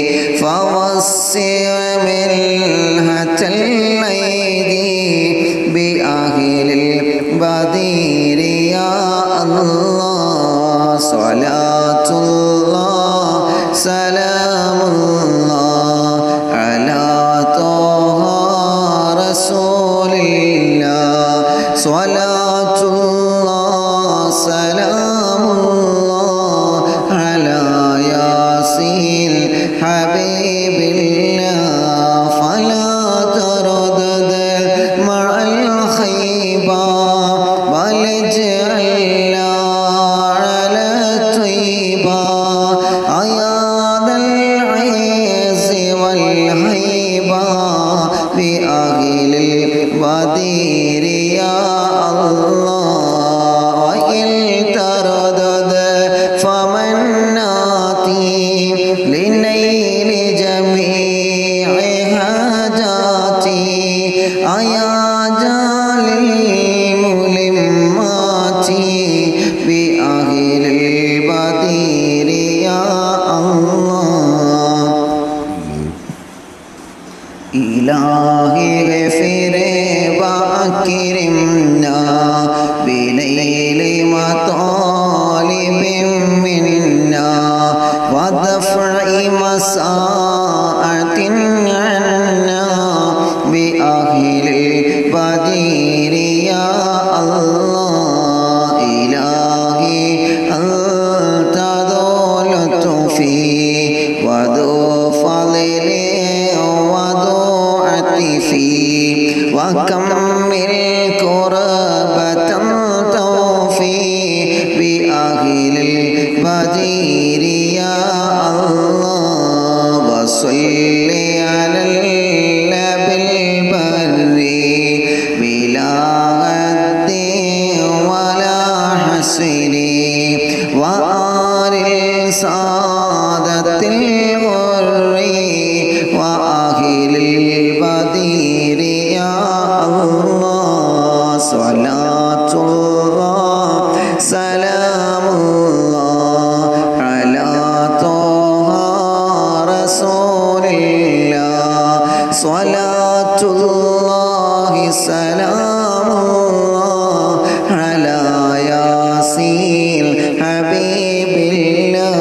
فوسع منهة الأيدي بأهل البدير يا الله صلاة الله سلام الله على طه رسول الله صلاة الله سلام الله على ياسين حبيب الله فلا تردد مع الخيبة بل اجعلنا على طيبة يا ذا العز والهيبة بأهل البدير يا الله وإن تردد فمن ناتي لنيل جميع حاجاتي أيا جال الملمات بأهل البدير يا الله إلهي غفر وأكرمنا بنيل مطالب منا ودفع مساءة عنا بأهل البدير يا الله إلهي أنت ذو لطف وذو فضل وذو عطف وكمل كربة توفي بأهل البدير يا الله وصل على النبي البر بلا حد ولا حصر وآل السادة الغر وأهل البدير يا الله صلاة الله سلام الله على طه رسول الله صلاة الله سلام الله على ياسين حبيب الله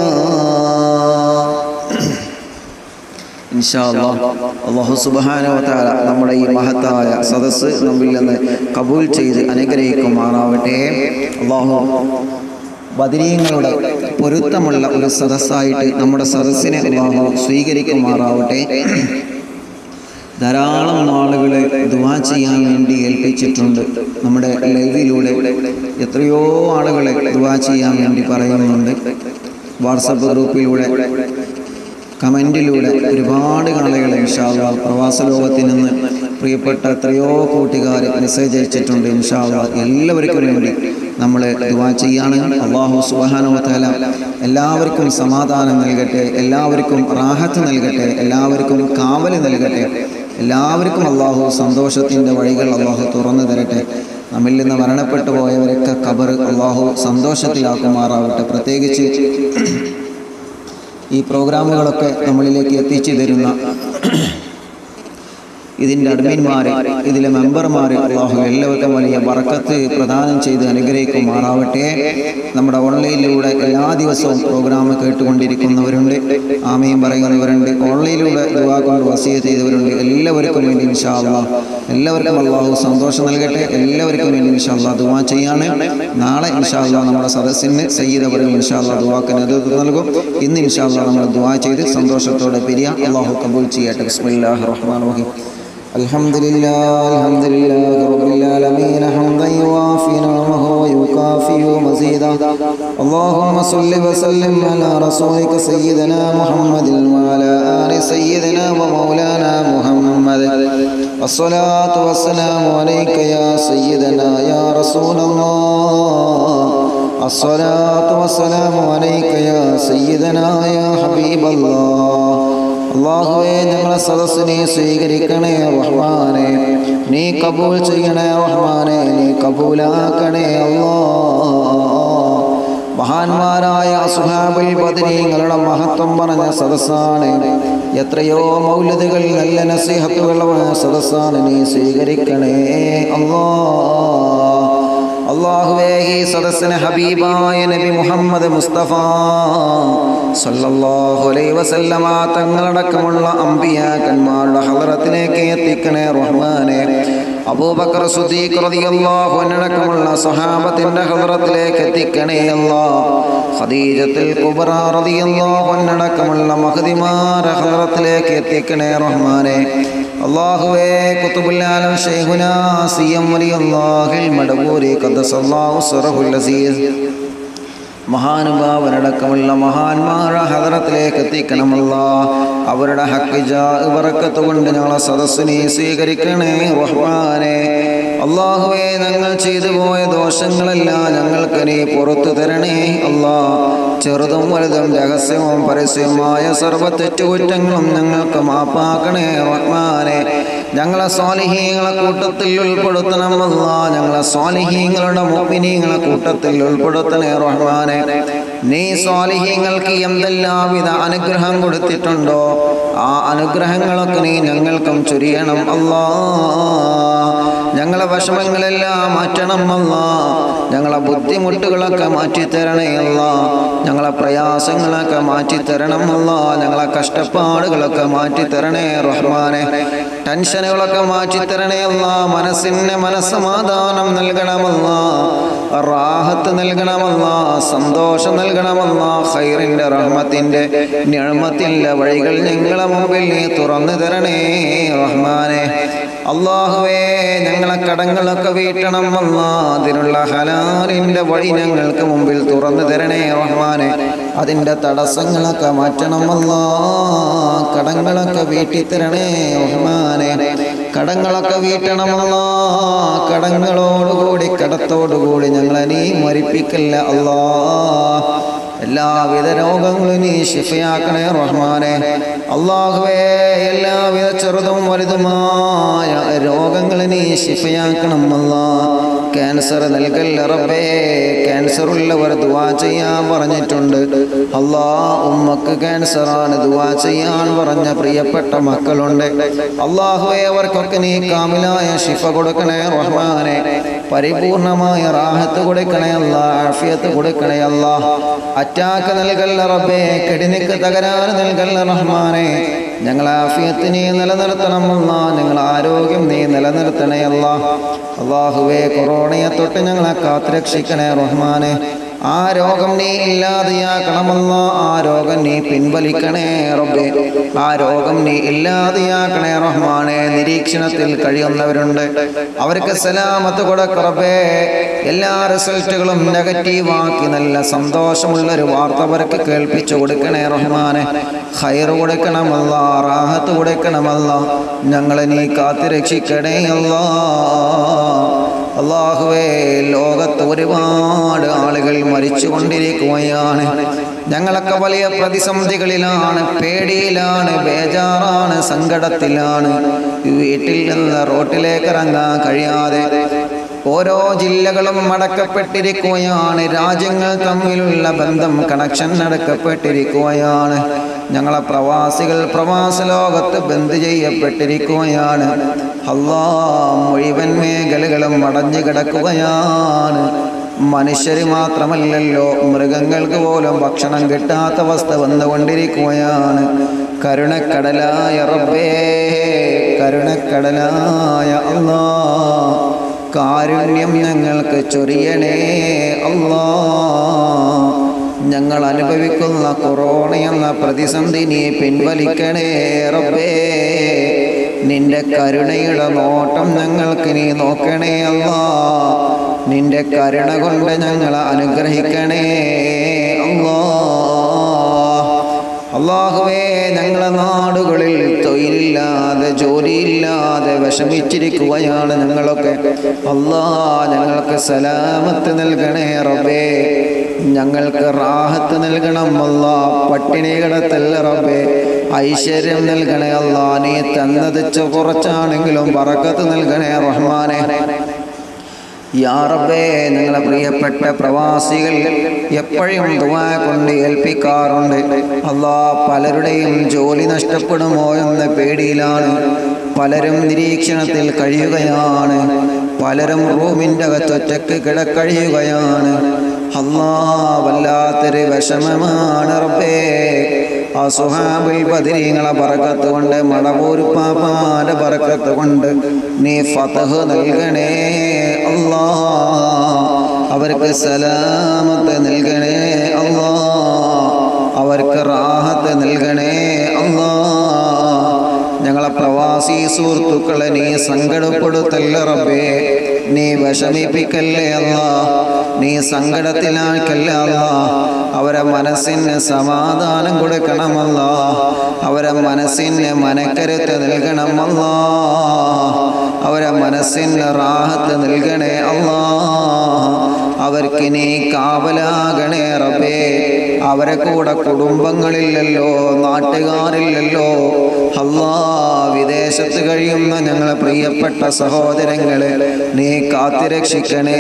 ഇൻഷാ അല്ലാഹ് അല്ലാഹു സുബ്ഹാനഹു വ തആല നമ്മുടെ ഈ മഹത്തായ സദസ്സ് നമ്മിൽ നിന്ന് കബൂൽ ചെയ്ത് അനുഗ്രഹിക്കുമാറാവട്ടെ. അല്ലാഹു ബദരീങ്ങളുടെ പൊരുത്തമുള്ള ഒരു സദസ്സായിട്ട് നമ്മുടെ സദസ്സിനെ അല്ലാഹു സ്വീകരിക്കുമാറാവട്ടെ. ധാരാളം ആളുകളെ ദുആ ചെയ്യാൻ വേണ്ടി ഏൽപ്പിച്ചിട്ടുണ്ട്. നമ്മുടെ ലൈവിലൂടെ എത്രയോ ആളുകളെ ദുആ ചെയ്യാൻ വേണ്ടി പറയുന്നുണ്ട്. വാട്സപ്പ് ഗ്രൂപ്പിലൂടെ, കമൻറ്റിലൂടെ ഒരുപാട് ആളുകളെ ഇൻഷാ അല്ലാഹ് പ്രവാസ ലോകത്തിൽ നിന്ന് പ്രിയപ്പെട്ട എത്രയോ കൂട്ടുകാർ മെസ്സേജ് അയച്ചിട്ടുണ്ട്. ഇൻഷാ അല്ലാഹ് എല്ലാവർക്കും വേണ്ടി നമ്മൾ ദുആ ചെയ്യാണ്. അല്ലാഹു സുബ്ഹാനഹു വ തആല എല്ലാവർക്കും സമാധാനം നൽകട്ടെ, എല്ലാവർക്കും റാഹത്ത് നൽകട്ടെ, എല്ലാവർക്കും കാവൽ നൽകട്ടെ, എല്ലാവർക്കും അല്ലാഹു സന്തോഷത്തിൻ്റെ വഴികൾ അല്ലാഹു തുറന്നു തരട്ടെ. നമ്മിൽ നിന്ന് മരണപ്പെട്ടു പോയവരൊക്കെ ഖബർ അല്ലാഹു സന്തോഷത്തിലാക്കുമാറാവട്ടെ. പ്രത്യേകിച്ച് ഈ പ്രോഗ്രാമുകളൊക്കെ നമ്മളിലേക്ക് എത്തിച്ചു തരുന്ന ഇതിൻ്റെ അഡ്മിന്മാർ, ഇതിലെ മെമ്പർമാർ, അല്ലാഹു എല്ലാവർക്കും വലിയ ബറക്കത്ത് പ്രദാനം ചെയ്ത് അനുഗ്രഹിക്കുമാറാവട്ടെ. നമ്മുടെ ഓൺലൈനിലൂടെ എല്ലാ ദിവസവും പ്രോഗ്രാം കേട്ടുകൊണ്ടിരിക്കുന്നവരുണ്ട്, ആമീൻ പറയുന്നവരുണ്ട്, ഓൺലൈനിലൂടെ ദുആ കൊണ്ട് വസിയത്ത് ചെയ്തവരുണ്ട്. എല്ലാവർക്കും വേണ്ടി ഇൻഷാ അല്ലാഹ് എല്ലാവർക്കും അല്ലാഹു സന്തോഷം നൽകട്ടെ. എല്ലാവർക്കും വേണ്ടി ഇൻഷാ അല്ലാഹ് ദുആ ചെയ്യാണ്. നാളെ ഇൻഷാ അല്ലാഹ് നമ്മുടെ സദസ്സിന് സയ്യിദ് അവർ ഇൻഷാ അല്ലാഹ് ദുആക്ക് നേതൃത്വം നൽകും. ഇന്ന് ഇൻഷാ അല്ലാഹ് നമ്മൾ ദുആ ചെയ്ത് സന്തോഷത്തോടെ പിരിയാം. അല്ലാഹു കബൂൽ ചെയ്യട്ടെ. ബിസ്മില്ലാഹിർ റഹ്മാനിർ റഹീം. الحمد لله الحمد لله رب العالمين حمدا يوافي نعمه ويكافئ مزيدا. اللهم صل وسلم على رسولك سيدنا محمد وعلى آل سيدنا ومولانا محمد. الصلاة والسلام عليك يا سيدنا يا رسول الله. الصلاة والسلام عليك يا سيدنا يا حبيب الله. അല്ലാഹുവേ, ഞങ്ങളെ സദസ്സിനെ സ്വീകരിക്കണേ റഹ്മാനെ, നീ കബൂൽ ചെയ്യണേ റഹ്മാനെ, നീ കബൂലാക്കണേ അല്ലാഹ്. മഹാന്മാരായ അസ്ഹാബുൽ ബദരീങ്ങളുടെ മഹത്വം പറഞ്ഞ സദസ്സാണ്. എത്രയോ മൗലിദുകൾ നല്ല നസീഹത്തുകൾ സദസ്സാണ്, നീ സ്വീകരിക്കണേ അല്ലാഹ്. അല്ലാഹുവേ, ഈ സദസ്സിന് ഹബീബായ നബി മുഹമ്മദ് മുസ്തഫ സല്ലല്ലാഹു അലൈഹി വസല്ലമ തങ്ങളടക്കമുള്ള അമ്പിയാക്കന്മാരുടെ ഹളറത്തിലേക്ക് എത്തിക്കണേ റഹ്മാനെ. അബൂബക്കർ സിദ്ദീഖ് റളിയല്ലാഹു അൻഹു അടക്കമുള്ള സ്വഹാബത്തിന്റെ ഹളറത്തിലേക്ക് എത്തിക്കണേ അല്ലാഹ്. ഖദീജത്തുൽ കുബ്ര റളിയല്ലാഹു അൻഹ അടക്കമുള്ള മഹദിമാരുടെ ഹളറത്തിലേക്ക് എത്തിക്കണേ റഹ്മാനെ. അല്ലാഹുവേ, ഖുതുബുൽ ആലം ശൈഖുനാ സിയം വലിയല്ലാഹിൽ മടബൂരി ഖദ്ദസല്ലാഹു സിറഹുൽ അസീസ് മഹാനുഭാവനടക്കമുള്ള മഹാന്മാരുടെ ഹദറത്തിലേക്ക് എത്തിക്കണമല്ലാ. അവരുടെ ഹഖ് ജാഹ് ബറക്കത്ത് കൊണ്ട് ഞങ്ങളെ സദസ്സിനെ സ്വീകരിക്കണേ റഹ്മാനെ. അല്ലാഹുവേ, ഞങ്ങൾ ചെയ്തു പോയ ദോഷങ്ങളെല്ലാം ഞങ്ങൾക്ക് നീ പുറത്തു തരണേ അല്ലാ. ചെറുതും വലുതും രഹസ്യവും പരസ്യവുമായ സർവ്വ തെറ്റുകുറ്റങ്ങളും ഞങ്ങൾക്ക് മാപ്പാക്കണേ റഹ്മാനെ. ഞങ്ങളെ സ്വാലിഹീങ്ങളെ കൂട്ടത്തിൽ ഉൾപ്പെടുത്തണം അല്ലാ. ഞങ്ങളെ സ്വാലിഹീങ്ങളുടെ മുഅ്മിനീങ്ങളെ കൂട്ടത്തിൽ ഉൾപ്പെടുത്തണേ റഹ്മാനെ. നീ സ്വാലിഹീങ്ങൾക്ക് എന്തെല്ലാവിധ അനുഗ്രഹം കൊടുത്തിട്ടുണ്ടോ ആ അനുഗ്രഹങ്ങളൊക്കെ നീ ഞങ്ങൾക്കും ചൊരിയണം അല്ലാ. ഞങ്ങളെ വിഷമങ്ങളെല്ലാം മാറ്റണം അല്ലാ. ഞങ്ങളെ ബുദ്ധിമുട്ടുകളൊക്കെ മാറ്റിത്തരണേ അല്ലാ. ഞങ്ങളെ പ്രയാസങ്ങളൊക്കെ മാറ്റിത്തരണം അല്ലാ. ഞങ്ങളെ കഷ്ടപ്പാടുകളൊക്കെ മാറ്റിത്തരണേ റഹ്മാനെ. ടെൻഷനുകളൊക്കെ മാറ്റിത്തരണേ അല്ലാ. മനസ്സിന് മനസ്സമാധാനം നൽകണമല്ലാ. റാഹത്ത് നൽകണമല്ലാ. സന്തോഷം നൽകണമല്ലാ. ഖൈറിന്റെ റഹ്മത്തിന്റെ നിഅമത്തിന്റെ വഴികൾ ഞങ്ങളെ മുമ്പിൽ നീ തുറന്നു തരണേ റഹ്മാനെ. അല്ലാഹുവേ, ഞങ്ങളെ കടങ്ങളൊക്കെ വീട്ടണം അല്ലാ. അതിനുള്ള ഹലാലിന്റെ വഴി ഞങ്ങൾക്ക് മുമ്പിൽ തുറന്നു തരണേ റഹ്മാനെ. അതിൻ്റെ തടസ്സങ്ങളൊക്കെ മാറ്റണം അല്ലാ. കടങ്ങളൊക്കെ വീട്ടിത്തരണേ റഹ്മാനെ. കടങ്ങളൊക്കെ വീട്ടണമല്ലാ. കടങ്ങളോടുകൂടി കടത്തോടുകൂടി ഞങ്ങളെ നീ മരിപ്പിക്കല്ല അല്ലാ. എല്ലാവിധ രോഗങ്ങളും നീ ശിഫയാക്കണേ റഹ്മാനെ. അല്ലാഹുവേ, എല്ലാവിധ ചെറുതും വലുതുമായ രോഗങ്ങൾ നീ ശിഫയാക്കണം അല്ലാ. ക്യാൻസർ നൽകല്ല റബ്ബേ. ക്യാൻസർ ഉള്ളവർ ദുആ ചെയ്യാൻ പറഞ്ഞിട്ടുണ്ട് അല്ലാ. ഉമ്മക്ക് ക്യാൻസറാണ്, ദുആ ചെയ്യാൻ പറഞ്ഞ പ്രിയപ്പെട്ട മക്കളുണ്ട് അല്ലാഹുവേ. അവർക്കൊക്കെ നീ കാമിലായ ശിഫ കൊടുക്കണേ റഹ്മാനെ. പരിപൂർണമായ റാഹത്ത് കൊടുക്കണേ അല്ലാ. ആഫിയത്ത് കൊടുക്കണേ അല്ലാ. അറ്റാക്ക് നൽകല്ല റബ്ബേ. കിഡ്നിക്ക് തകരാറ് നൽകല്ല റഹ്മാനെ. ഞങ്ങൾ ആഫിയത്ത് നീ നിലനിർത്തണം അല്ലാ. ഞങ്ങൾ ആരോഗ്യം നീ നിലനിർത്തണേ അല്ലാ. അല്ലാഹുവേ, കൊറോണയെ തൊട്ട് ഞങ്ങളെ കാത്തുരക്ഷിക്കണേ റഹ്മാനെ. ആ രോഗം നീ ഇല്ലാതെയാക്കണമല്ലാ. ആ രോഗം നീ പിൻവലിക്കണേ റബ്ബേ. ആ രോഗം നീ ഇല്ലാതെയാക്കണേ റഹ്മാനെ. നിരീക്ഷണത്തിൽ കഴിയുന്നവരുണ്ട്, അവർക്ക് സലാമത്ത് കൊടുക്ക റബ്ബേ. എല്ലാ റിസൾട്ടുകളും നെഗറ്റീവാക്കി നല്ല സന്തോഷമുള്ളൊരു വാർത്ത അവർക്ക് കേൾപ്പിച്ചു കൊടുക്കണേ റഹ്മാനെ. ഖൈർ കൊടുക്കണമല്ലാ. റാഹത്ത് കൊടുക്കണമല്ലാ. ഞങ്ങളെ നീ കാത്തുരക്ഷിക്കണേ അല്ലാ. അല്ലാഹുവേ, ലോകത്ത് ഒരുപാട് ആളുകൾ മരിച്ചു കൊണ്ടിരിക്കുകയാണ്. ഞങ്ങളൊക്കെ വലിയ പ്രതിസന്ധികളിലാണ്, പേടിയിലാണ്, ബേജാറാണ്, സങ്കടത്തിലാണ്. വീട്ടിൽ നിന്ന് റോട്ടിലേക്ക് ഇറങ്ങാൻ കഴിയാതെ ഓരോ ജില്ലകളും അടക്കപ്പെട്ടിരിക്കുകയാണ്. രാജ്യങ്ങൾ തമ്മിലുള്ള ബന്ധം കണക്ഷൻ അടക്കപ്പെട്ടിരിക്കുകയാണ്. ഞങ്ങളെ പ്രവാസികൾ പ്രവാസ ലോകത്ത് ബന്ദ് ചെയ്യപ്പെട്ടിരിക്കുകയാണ്. അല്ലാഹ് മുഴുവൻ മേഖലകളും അടഞ്ഞു കിടക്കുകയാണ്. മനുഷ്യർ മാത്രമല്ലല്ലോ, മൃഗങ്ങൾക്ക് പോലും ഭക്ഷണം കിട്ടാത്ത അവസ്ഥ വന്നുകൊണ്ടിരിക്കുകയാണ്. കരുണക്കടലായ റബ്ബേ, കരുണക്കടലായ അല്ലാഹ്, കാരുണ്യം ഞങ്ങൾക്ക് ചൊരിയണേ അല്ലാഹ്. ഞങ്ങൾ അനുഭവിക്കുന്ന കൊറോണ എന്ന പ്രതിസന്ധി നീ പിൻവലിക്കണേ റബ്ബേ. നിന്റെ കരുണയുടെ നോട്ടം ഞങ്ങൾക്ക് നീ നോക്കണേ അല്ലാഹ്. നിന്റെ കരുണ കൊണ്ട് ഞങ്ങളെ അനുഗ്രഹിക്കണേ അല്ലാഹ്. അല്ലാഹുവേ, ഞങ്ങളെ നാടുകളിൽ തൊഴിലില്ലാതെ ജോലിയില്ലാതെ വിഷമിച്ചിരിക്കുകയാണ് ഞങ്ങളൊക്കെ. അല്ലാഹ്, ഞങ്ങൾക്ക് സലാമത്ത് നൽകണേ റബ്ബേ. ഞങ്ങൾക്ക് റാഹത്ത് നൽകണം അല്ലാഹ്. പട്ടിണി കിടത്തല്ല റബ്ബേ, ഐശ്വര്യം നൽകണേ അല്ലാഹ്. നീ തന്നത് കുറച്ചാണെങ്കിലും ബറക്കത്ത് നൽകണേ റഹ്മാനെ. യാ റബ്ബേ, ഞങ്ങളെ പ്രിയപ്പെട്ട പ്രവാസികൾ എപ്പോഴും ദുആ കൊണ്ട് ഏൽപ്പിക്കാറുണ്ട്. അല്ലാഹ്, പലരുടെയും ജോലി നഷ്ടപ്പെടുമോ എന്ന പേടിയിലാണ്. പലരും നിരീക്ഷണത്തിൽ കഴിയുകയാണ്. പലരും റൂമിൻ്റെ അകത്തൊറ്റക്ക് കിടക്കഴിയുകയാണ്. അല്ലാഹ്, വല്ലാത്തൊരു വിഷമമാണ് റബ്ബേ. ആ സുഹാബുൽ ബദരീങ്ങളെ ബറക്കത്ത് കൊണ്ട്, മടവൂരുപ്പാപ്പാന്റെ ബറക്കത്ത് കൊണ്ട് നീ ഫതഹ് നൽകണേ അല്ലാഹ്. അവർക്ക് സലാമത്ത് നൽകണേ അല്ലാഹ്. അവർക്ക് റാഹത്ത് നൽകണേ അല്ലാഹ്. ഞങ്ങളെ പ്രവാസി സുഹൃത്തുക്കളെ നീ സങ്കടപ്പെടുത്തല്ല റബ്ബേ. നീ വിഷമിപ്പിക്കല്ലേ അല്ലാഹ്. നീ സങ്കടത്തിലാക്കല്ല അല്ലാഹ്. അവരെ മനസ്സിന് സമാധാനം കൊടുക്കണമല്ലാഹ്. അവരെ മനസ്സിന് മനക്കരുത്ത് നൽകണമല്ലാഹ്. അവരെ മനസ്സിന് റാഹത്ത് നൽകണേ അല്ലാഹ്. അവർക്ക് നീ കാവലാകണേ റബ്ബേ. അവരെ കൂടെ കുടുംബങ്ങളില്ലല്ലോ, നാട്ടുകാരില്ലല്ലോ. അല്ലാഹ്, വിദേശത്ത് കഴിയുന്ന ഞങ്ങളെ പ്രിയപ്പെട്ട സഹോദരങ്ങളെ നീ കാത്തുരക്ഷിക്കണേ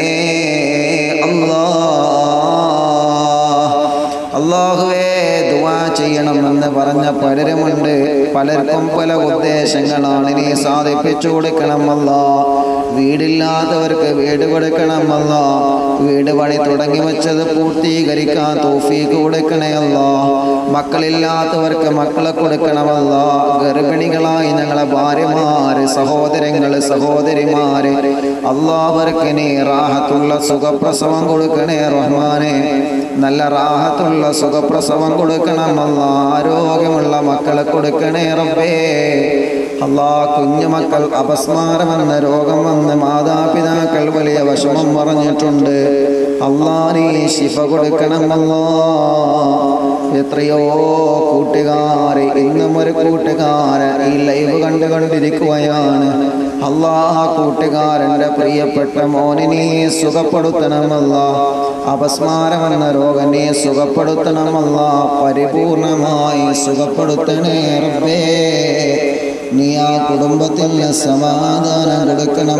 അല്ലാഹ്. അല്ലാഹുവേ, ദുആ ചെയ്യണമെന്ന് പറഞ്ഞ പലരുമുണ്ട്. പലർക്കും പല ഉദ്ദേശങ്ങളാണ്. നീ സാധിപ്പിച്ചു കൊടുക്കണമല്ലാ. വീടില്ലാത്തവർക്ക് വീട് കൊടുക്കണമല്ലാ. വീട് പണി തുടങ്ങി വെച്ചത് പൂർത്തീകരിക്കാൻ തൗഫീഖ് കൊടുക്കണേ അല്ലാ. മക്കളില്ലാത്തവർക്ക് മക്കളെ കൊടുക്കണമല്ലാ. ഗർഭിണികളായി ഞങ്ങളെ ഭാര്യമാര്, സഹോദരങ്ങള്, സഹോദരിമാര്, അല്ലാഹുവർക്ക് നീ റാഹത്തുള്ള സുഖപ്രസവം കൊടുക്കണേ റഹ്മാനെ. നല്ല റാഹത്തുള്ള സുഖപ്രസവം കൊടുക്കണമല്ലാ. ആരോഗ്യമുള്ള മക്കളെ കൊടുക്കണേ റബ്ബേ. അല്ലാഹ്, കുഞ്ഞുമക്കൾ അപസ്മാരമെന്ന രോഗം വന്ന് മാതാപിതാക്കൾ വലിയ വിഷമം പറഞ്ഞിട്ടുണ്ട്. അല്ലാഹ്, നീ ശിഫ കൊടുക്കണമല്ലാ. എത്രയോ കൂട്ടുകാര്, ഇന്നും ഒരു കൂട്ടുകാരൻ ഈ ലൈവ് കണ്ടുകൊണ്ടിരിക്കുകയാണ്. അല്ലാഹ്, കൂട്ടുകാരൻ്റെ പ്രിയപ്പെട്ട മോനെ നീ സുഖപ്പെടുത്തണമല്ലാ. അപസ്മാരമെന്ന രോഗം നീ സുഖപ്പെടുത്തണമല്ലാ. പരിപൂർണമായി സുഖപ്പെടുത്തണേ റബ്ബേ. നീ ആ കുടുംബത്തിന് സമാധാനം കൊടുക്കണം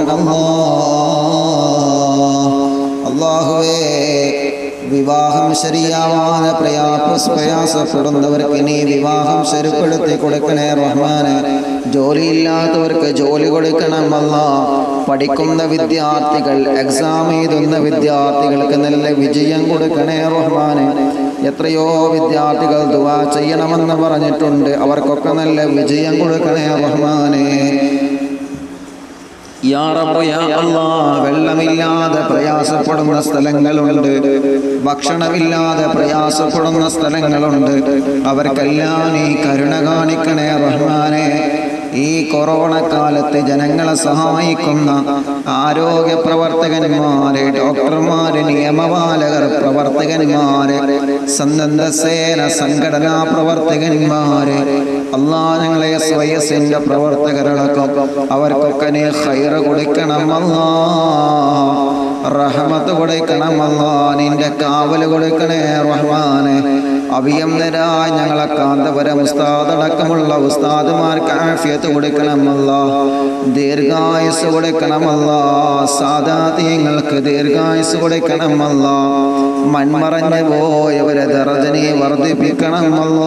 അല്ലാഹ്. അല്ലാഹുവേ, വിവാഹം ശരിയാവാതെ പ്രയാസ പ്രയാസപ്പെടുന്നവർക്ക് നീ വിവാഹം ശരിപ്പെടുത്തി കൊടുക്കണേ റഹ്മാനെ. ജോലിയില്ലാത്തവർക്ക് ജോലി കൊടുക്കണം അല്ലാഹ്. പഠിക്കുന്ന വിദ്യാർത്ഥികൾ, എക്സാം എഴുതുന്ന വിദ്യാർത്ഥികൾക്ക് നല്ല വിജയം കൊടുക്കണേ റഹ്മാനെ. എത്രയോ വിദ്യാർത്ഥികൾ ദുആ ചെയ്യണമെന്ന് പറഞ്ഞിട്ടുണ്ട്. അവർക്കൊക്കെ നല്ല വിജയം കൊടുക്കണേ റഹ്മാനെ. യാ റബ്ബ് യാ അല്ലാഹ്, വെള്ളമില്ലാതെ പ്രയാസപ്പെടുന്ന സ്ഥലങ്ങളുണ്ട്, ഭക്ഷണമില്ലാതെ പ്രയാസപ്പെടുന്ന സ്ഥലങ്ങളുണ്ട്. അവർക്കെല്ലാം നീ കരുണ കാണിക്കണേ റഹ്മാനെ. ഈ കൊറോണ കാലത്ത് ജനങ്ങളെ സഹായിക്കുന്ന ആരോഗ്യ പ്രവർത്തകന്മാര്, ഡോക്ടർമാര്, നിയമപാലകർ, പ്രവർത്തകന്മാര്, സന്നദ്ധ സേന സംഘടനാ പ്രവർത്തകന്മാര്, അല്ലാ ഞങ്ങളെ സ്വയസിന്റെ പ്രവർത്തകരടക്കം അവർക്കൊക്കെ നീ ഖൈറ് കൊടുക്കണം അല്ലാ, റഹ്മത്ത് കൊടുക്കണം അല്ലാ, നിന്റെ കാവല് കൊടുക്കണേ റഹ്മാനെ. അഭിയന്തരായ ഞങ്ങളെ കാന്തപുരം ഉസ്താദ് അടക്കമുള്ള ഉസ്താദുമാർക്ക് ആഫിയത്ത് കൊടുക്കണമല്ല, ദീർഘായുസ് കൊടുക്കണമല്ല, സാദാത്യങ്ങൾക്ക് ദീർഘായുസ് കൊടുക്കണമല്ല, മൺമറഞ്ഞു പോയവരെ ദർജനെ വർദ്ധിപ്പിക്കണമല്ലോ.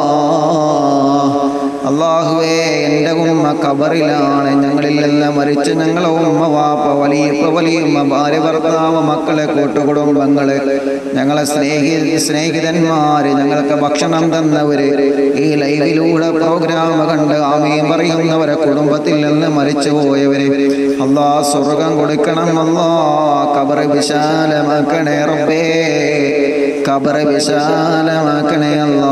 അല്ലാഹുവേ, എൻ്റെ ഉമ്മ ഖബറിലാണ്, ഞങ്ങളിലെല്ലാം മരിച്ച് ഞങ്ങളെ ഉമ്മ വാപ്പ വലിയപ്പ വലിയമ്മ ഭാര്യ ഭർത്താവ് മക്കളെ കൂട്ടുകുടുംബങ്ങള് ഞങ്ങളെ സ്നേഹി സ്നേഹിതന്മാര് ഞങ്ങൾക്ക് ഭക്ഷണം തന്നവര് ഈ ലൈവിലൂടെ പ്രോഗ്രാം കണ്ട് ആമീൻ പറയുന്നവരെ കുടുംബത്തിൽ നിന്ന് മരിച്ചു പോയവര് അല്ലാ സ്വർഗം കൊടുക്കണം അല്ലാ, ഖബർ വിശാലമാക്കണേ റബ്ബേ, ഖബർ വിശാലമാക്കണേ അല്ലാ.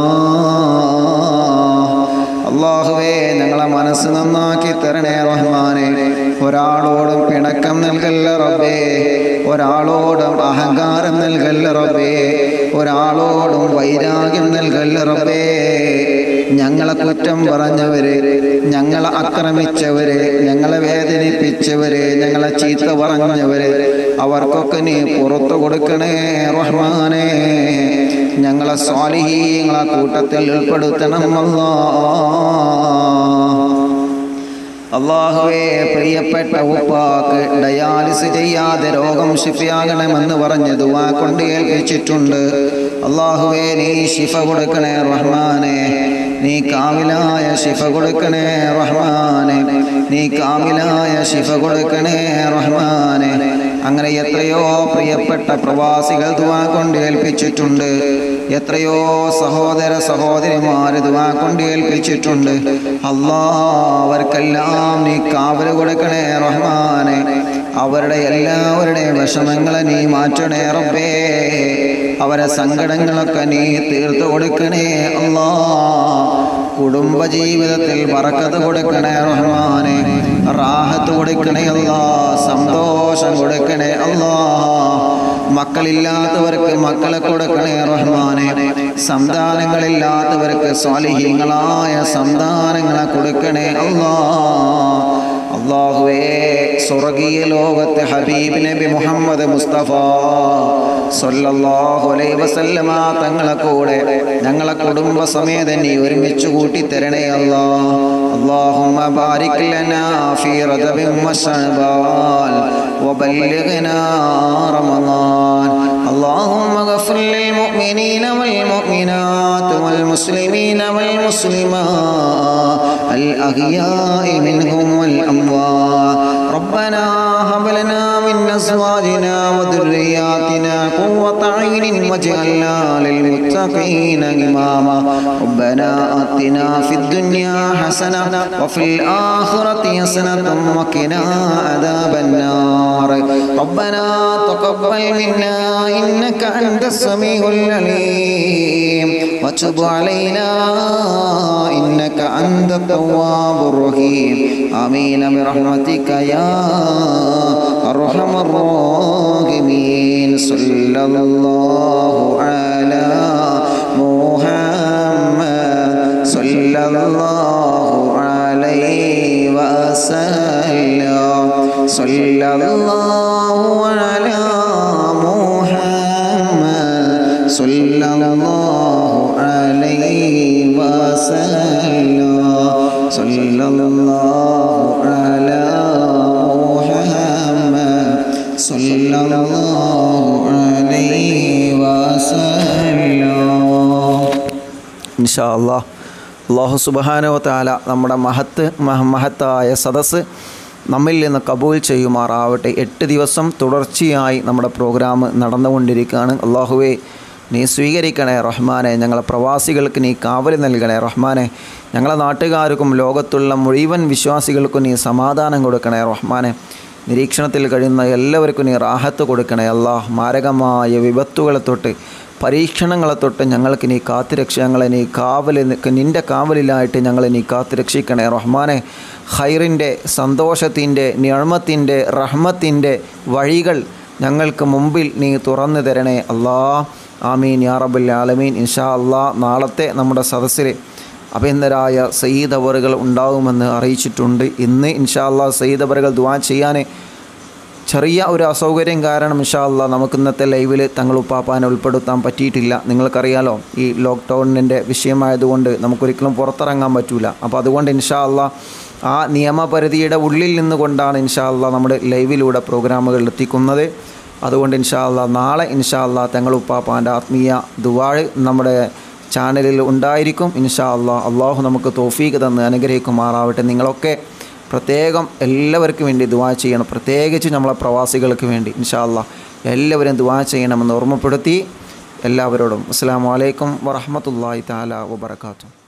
അല്ലാഹുവേ, ഞങ്ങളെ മനസ്സ് നന്നാക്കി തരണേ റഹ്മാനെ. ഒരാളോടും പിണക്കം നൽകല്ല റബ്ബേ, ഒരാളോടും അഹങ്കാരം നൽകല്ല റബ്ബേ, ഒരാളോടും വൈരാഗ്യം നൽകല്ല റബ്ബേ. ഞങ്ങളെ കുറ്റം പറഞ്ഞവര്, ഞങ്ങളെ ആക്രമിച്ചവര്, ഞങ്ങളെ വേദനിപ്പിച്ചവര്, ഞങ്ങളെ ചീത്ത പറഞ്ഞവര് അവർക്കൊക്കെ നീ പുറത്തു കൊടുക്കണേ റഹ്മാനെ. ഞങ്ങളെ സ്വാലിഹീങ്ങളെ കൂട്ടത്തിൽ ഉൾപ്പെടുത്തണം അല്ലാ. അല്ലാഹുവേ, പ്രിയപ്പെട്ട ഉപ്പാക്ക് ഡയാലിസ് ചെയ്യാതെ രോഗം ശിഫയാകണമെന്ന് പറഞ്ഞ് ദുആ കൊണ്ട് ഏൽപ്പിച്ചിട്ടുണ്ട്. അല്ലാഹുവേ, നീ ശിഫ കൊടുക്കണേ റഹ്മാനെ, നീ കാമിലായ ശിഫ കൊടുക്കണേ റഹ്മാനെ, നീ കാമിലായ ശിഫ കൊടുക്കണേ റഹ്മാനെ. അങ്ങനെ എത്രയോ പ്രിയപ്പെട്ട പ്രവാസികൾ ദുആ കൊണ്ട് ഏൽപ്പിച്ചിട്ടുണ്ട്, എത്രയോ സഹോദര സഹോദരിമാർ ദുആ കൊണ്ട് ഏൽപ്പിച്ചിട്ടുണ്ട്. അല്ലാ, അവർക്കെല്ലാം നീ കാവല് കൊടുക്കണേ റഹ്മാനെ. അവരുടെ എല്ലാവരുടെയും വിഷമങ്ങളെ നീ മാറ്റണേ റബ്ബേ, അവരെ സങ്കടങ്ങളൊക്കെ നീ തീർത്തു കൊടുക്കണേ അല്ലാ. കുടുംബജീവിതത്തിൽ ബറക്കത്ത് കൊടുക്കണേ റഹ്മാനെ, റാഹത്ത് കൊടുക്കണേ അല്ലാ, സന്തോഷം കൊടുക്കണേ അല്ലാ. മക്കളില്ലാത്തവർക്ക് മക്കളെ കൊടുക്കണേ റഹ്മാനെ, സന്താനങ്ങളില്ലാത്തവർക്ക് സ്വാലിഹീങ്ങളായ സന്താനങ്ങളെ കൊടുക്കണേ അല്ലാ. അല്ലാഹുവേ, സ്വർഗീയ ലോകത്തെ ഹബീബ് നബി മുഹമ്മദ് മുസ്തഫ സല്ലല്ലാഹു അലൈഹി വസല്ലമ തങ്ങളെ കൂടെ ഞങ്ങളെ കുടുംബ സമേതം നീ ഒരുമിച്ച് കൂട്ടി തരണേ അല്ലാ. അല്ലാഹുമ്മ ബാരിക് ലനാ ഫീ റജബിൻ വശഅബാൻ വബല്ലിഗ്നാ റമളാൻ. اللهم اغفر للمؤمنين والمؤمنات والمسلمين والمسلمات الأحياء منهم والأموات. ربنا هب لنا من أزواجنا وذرياتنا قرة أعين واجعلنا للمتقين إماما. ربنا آتنا في الدنيا حسنة وفي الآخرة حسنة وقنا عذاب النار. ربنا تقبل منا إنك أنت السميع العليم وتب علينا إنك أنت التواب الرحيم. آمين برحمتك يا أرحم الراحمين. صلى الله على محمد صلى الله عليه وسلم. صلى الله على صلى الله عليه وسلم. صلى الله على محمد صلى الله عليه وسلم. إن شاء الله. അല്ലാഹു സുബ്ഹാനഹു വ തആല നമ്മുടെ മഹത്ത് മഹത്തായ സദസ്സ് നമ്മിൽ നിന്ന് കബൂൽ ചെയ്യുമാറാവട്ടെ. എട്ട് ദിവസം തുടർച്ചയായി നമ്മുടെ പ്രോഗ്രാം നടന്നുകൊണ്ടിരിക്കുകയാണ്. അല്ലാഹുവേ, നീ സ്വീകരിക്കണേ റഹ്മാനെ. ഞങ്ങളെ പ്രവാസികൾക്ക് നീ കാവൽ നൽകണേ റഹ്മാനെ. ഞങ്ങളെ നാട്ടുകാർക്കും ലോകത്തുള്ള മുഴുവൻ വിശ്വാസികൾക്കും നീ സമാധാനം കൊടുക്കണേ റഹ്മാനെ. നിരീക്ഷണത്തിൽ കഴിയുന്ന എല്ലാവർക്കും നീ റാഹത്ത് കൊടുക്കണേ അല്ലാഹ്. മാരകമായ വിപത്തുകളെ തൊട്ട് പരീക്ഷണങ്ങളെ തൊട്ട് ഞങ്ങൾക്ക് നീ കാത്തുരക്ഷ ഞങ്ങളെ നീ കാവൽ നിൻ്റെ കാവലിലായിട്ട് ഞങ്ങളെ നീ കാത്തുരക്ഷിക്കണേ റഹ്മാനെ. ഖൈറിൻ്റെ, സന്തോഷത്തിൻ്റെ, നിഅ്മത്തിൻ്റെ, റഹ്മത്തിൻ്റെ വഴികൾ ഞങ്ങൾക്ക് മുമ്പിൽ നീ തുറന്നു തരണേ അല്ലാ. ആമീൻ യാ റബ്ബൽ ആലമീൻ. ഇൻഷാ അല്ലാ നാളത്തെ നമ്മുടെ സദസ്സിൽ അഭിനന്ദരായ സയ്യിദ് അവറുകൾ ഉണ്ടാകുമെന്ന് അറിയിച്ചിട്ടുണ്ട്. ഇന്ന് ഇൻഷാ അല്ലാഹ് സയ്യിദ് അവറുകൾ ദുആ ചെയ്യാൻ ചെറിയ ഒരു അസൗകര്യം കാരണം ഇൻഷാ അല്ലാഹ് നമുക്ക് ഇന്നത്തെ ലൈവിൽ തങ്ങളുപ്പാപ്പാനെ ഉൾപ്പെടുത്താൻ പറ്റിയിട്ടില്ല. നിങ്ങൾക്കറിയാലോ ഈ ലോക്ക്ഡൗണിൻ്റെ വിഷയമായതുകൊണ്ട് നമുക്കൊരിക്കലും പുറത്തിറങ്ങാൻ പറ്റില്ല. അപ്പോൾ അതുകൊണ്ട് ഇൻഷാ അല്ലാഹ് ആ നിയമപരിധിയുടെ ഉള്ളിൽ നിന്നുകൊണ്ടാണ് ഇൻഷാ അല്ലാഹ് നമ്മുടെ ലൈവിലൂടെ പ്രോഗ്രാമുകൾ എത്തിക്കുന്നത്. അതുകൊണ്ട് ഇൻഷാ അല്ലാഹ് നാളെ ഇൻഷാ അല്ലാഹ് തങ്ങളുപ്പാപ്പാൻ്റെ ആത്മീയ ദുആ നമ്മുടെ ചാനലിൽ ഉണ്ടായിരിക്കും ഇൻഷാ അല്ലാഹ്. അള്ളാഹു നമുക്ക് തൗഫീഖ് തന്ന് അനുഗ്രഹിക്കുമാറാവട്ടെ. നിങ്ങളൊക്കെ പ്രത്യേകം എല്ലാവർക്കും വേണ്ടി ദുആ ചെയ്യണം, പ്രത്യേകിച്ച് നമ്മളെ പ്രവാസികൾക്ക് വേണ്ടി ഇൻഷാ അല്ലാഹ് എല്ലാവരും ദുആ ചെയ്യണമെന്ന് ഓർമ്മപ്പെടുത്തി എല്ലാവരോടും അസ്സലാമു അലൈക്കും വറഹ്മത്തുള്ളാഹി തആല വബറകാതുഹു.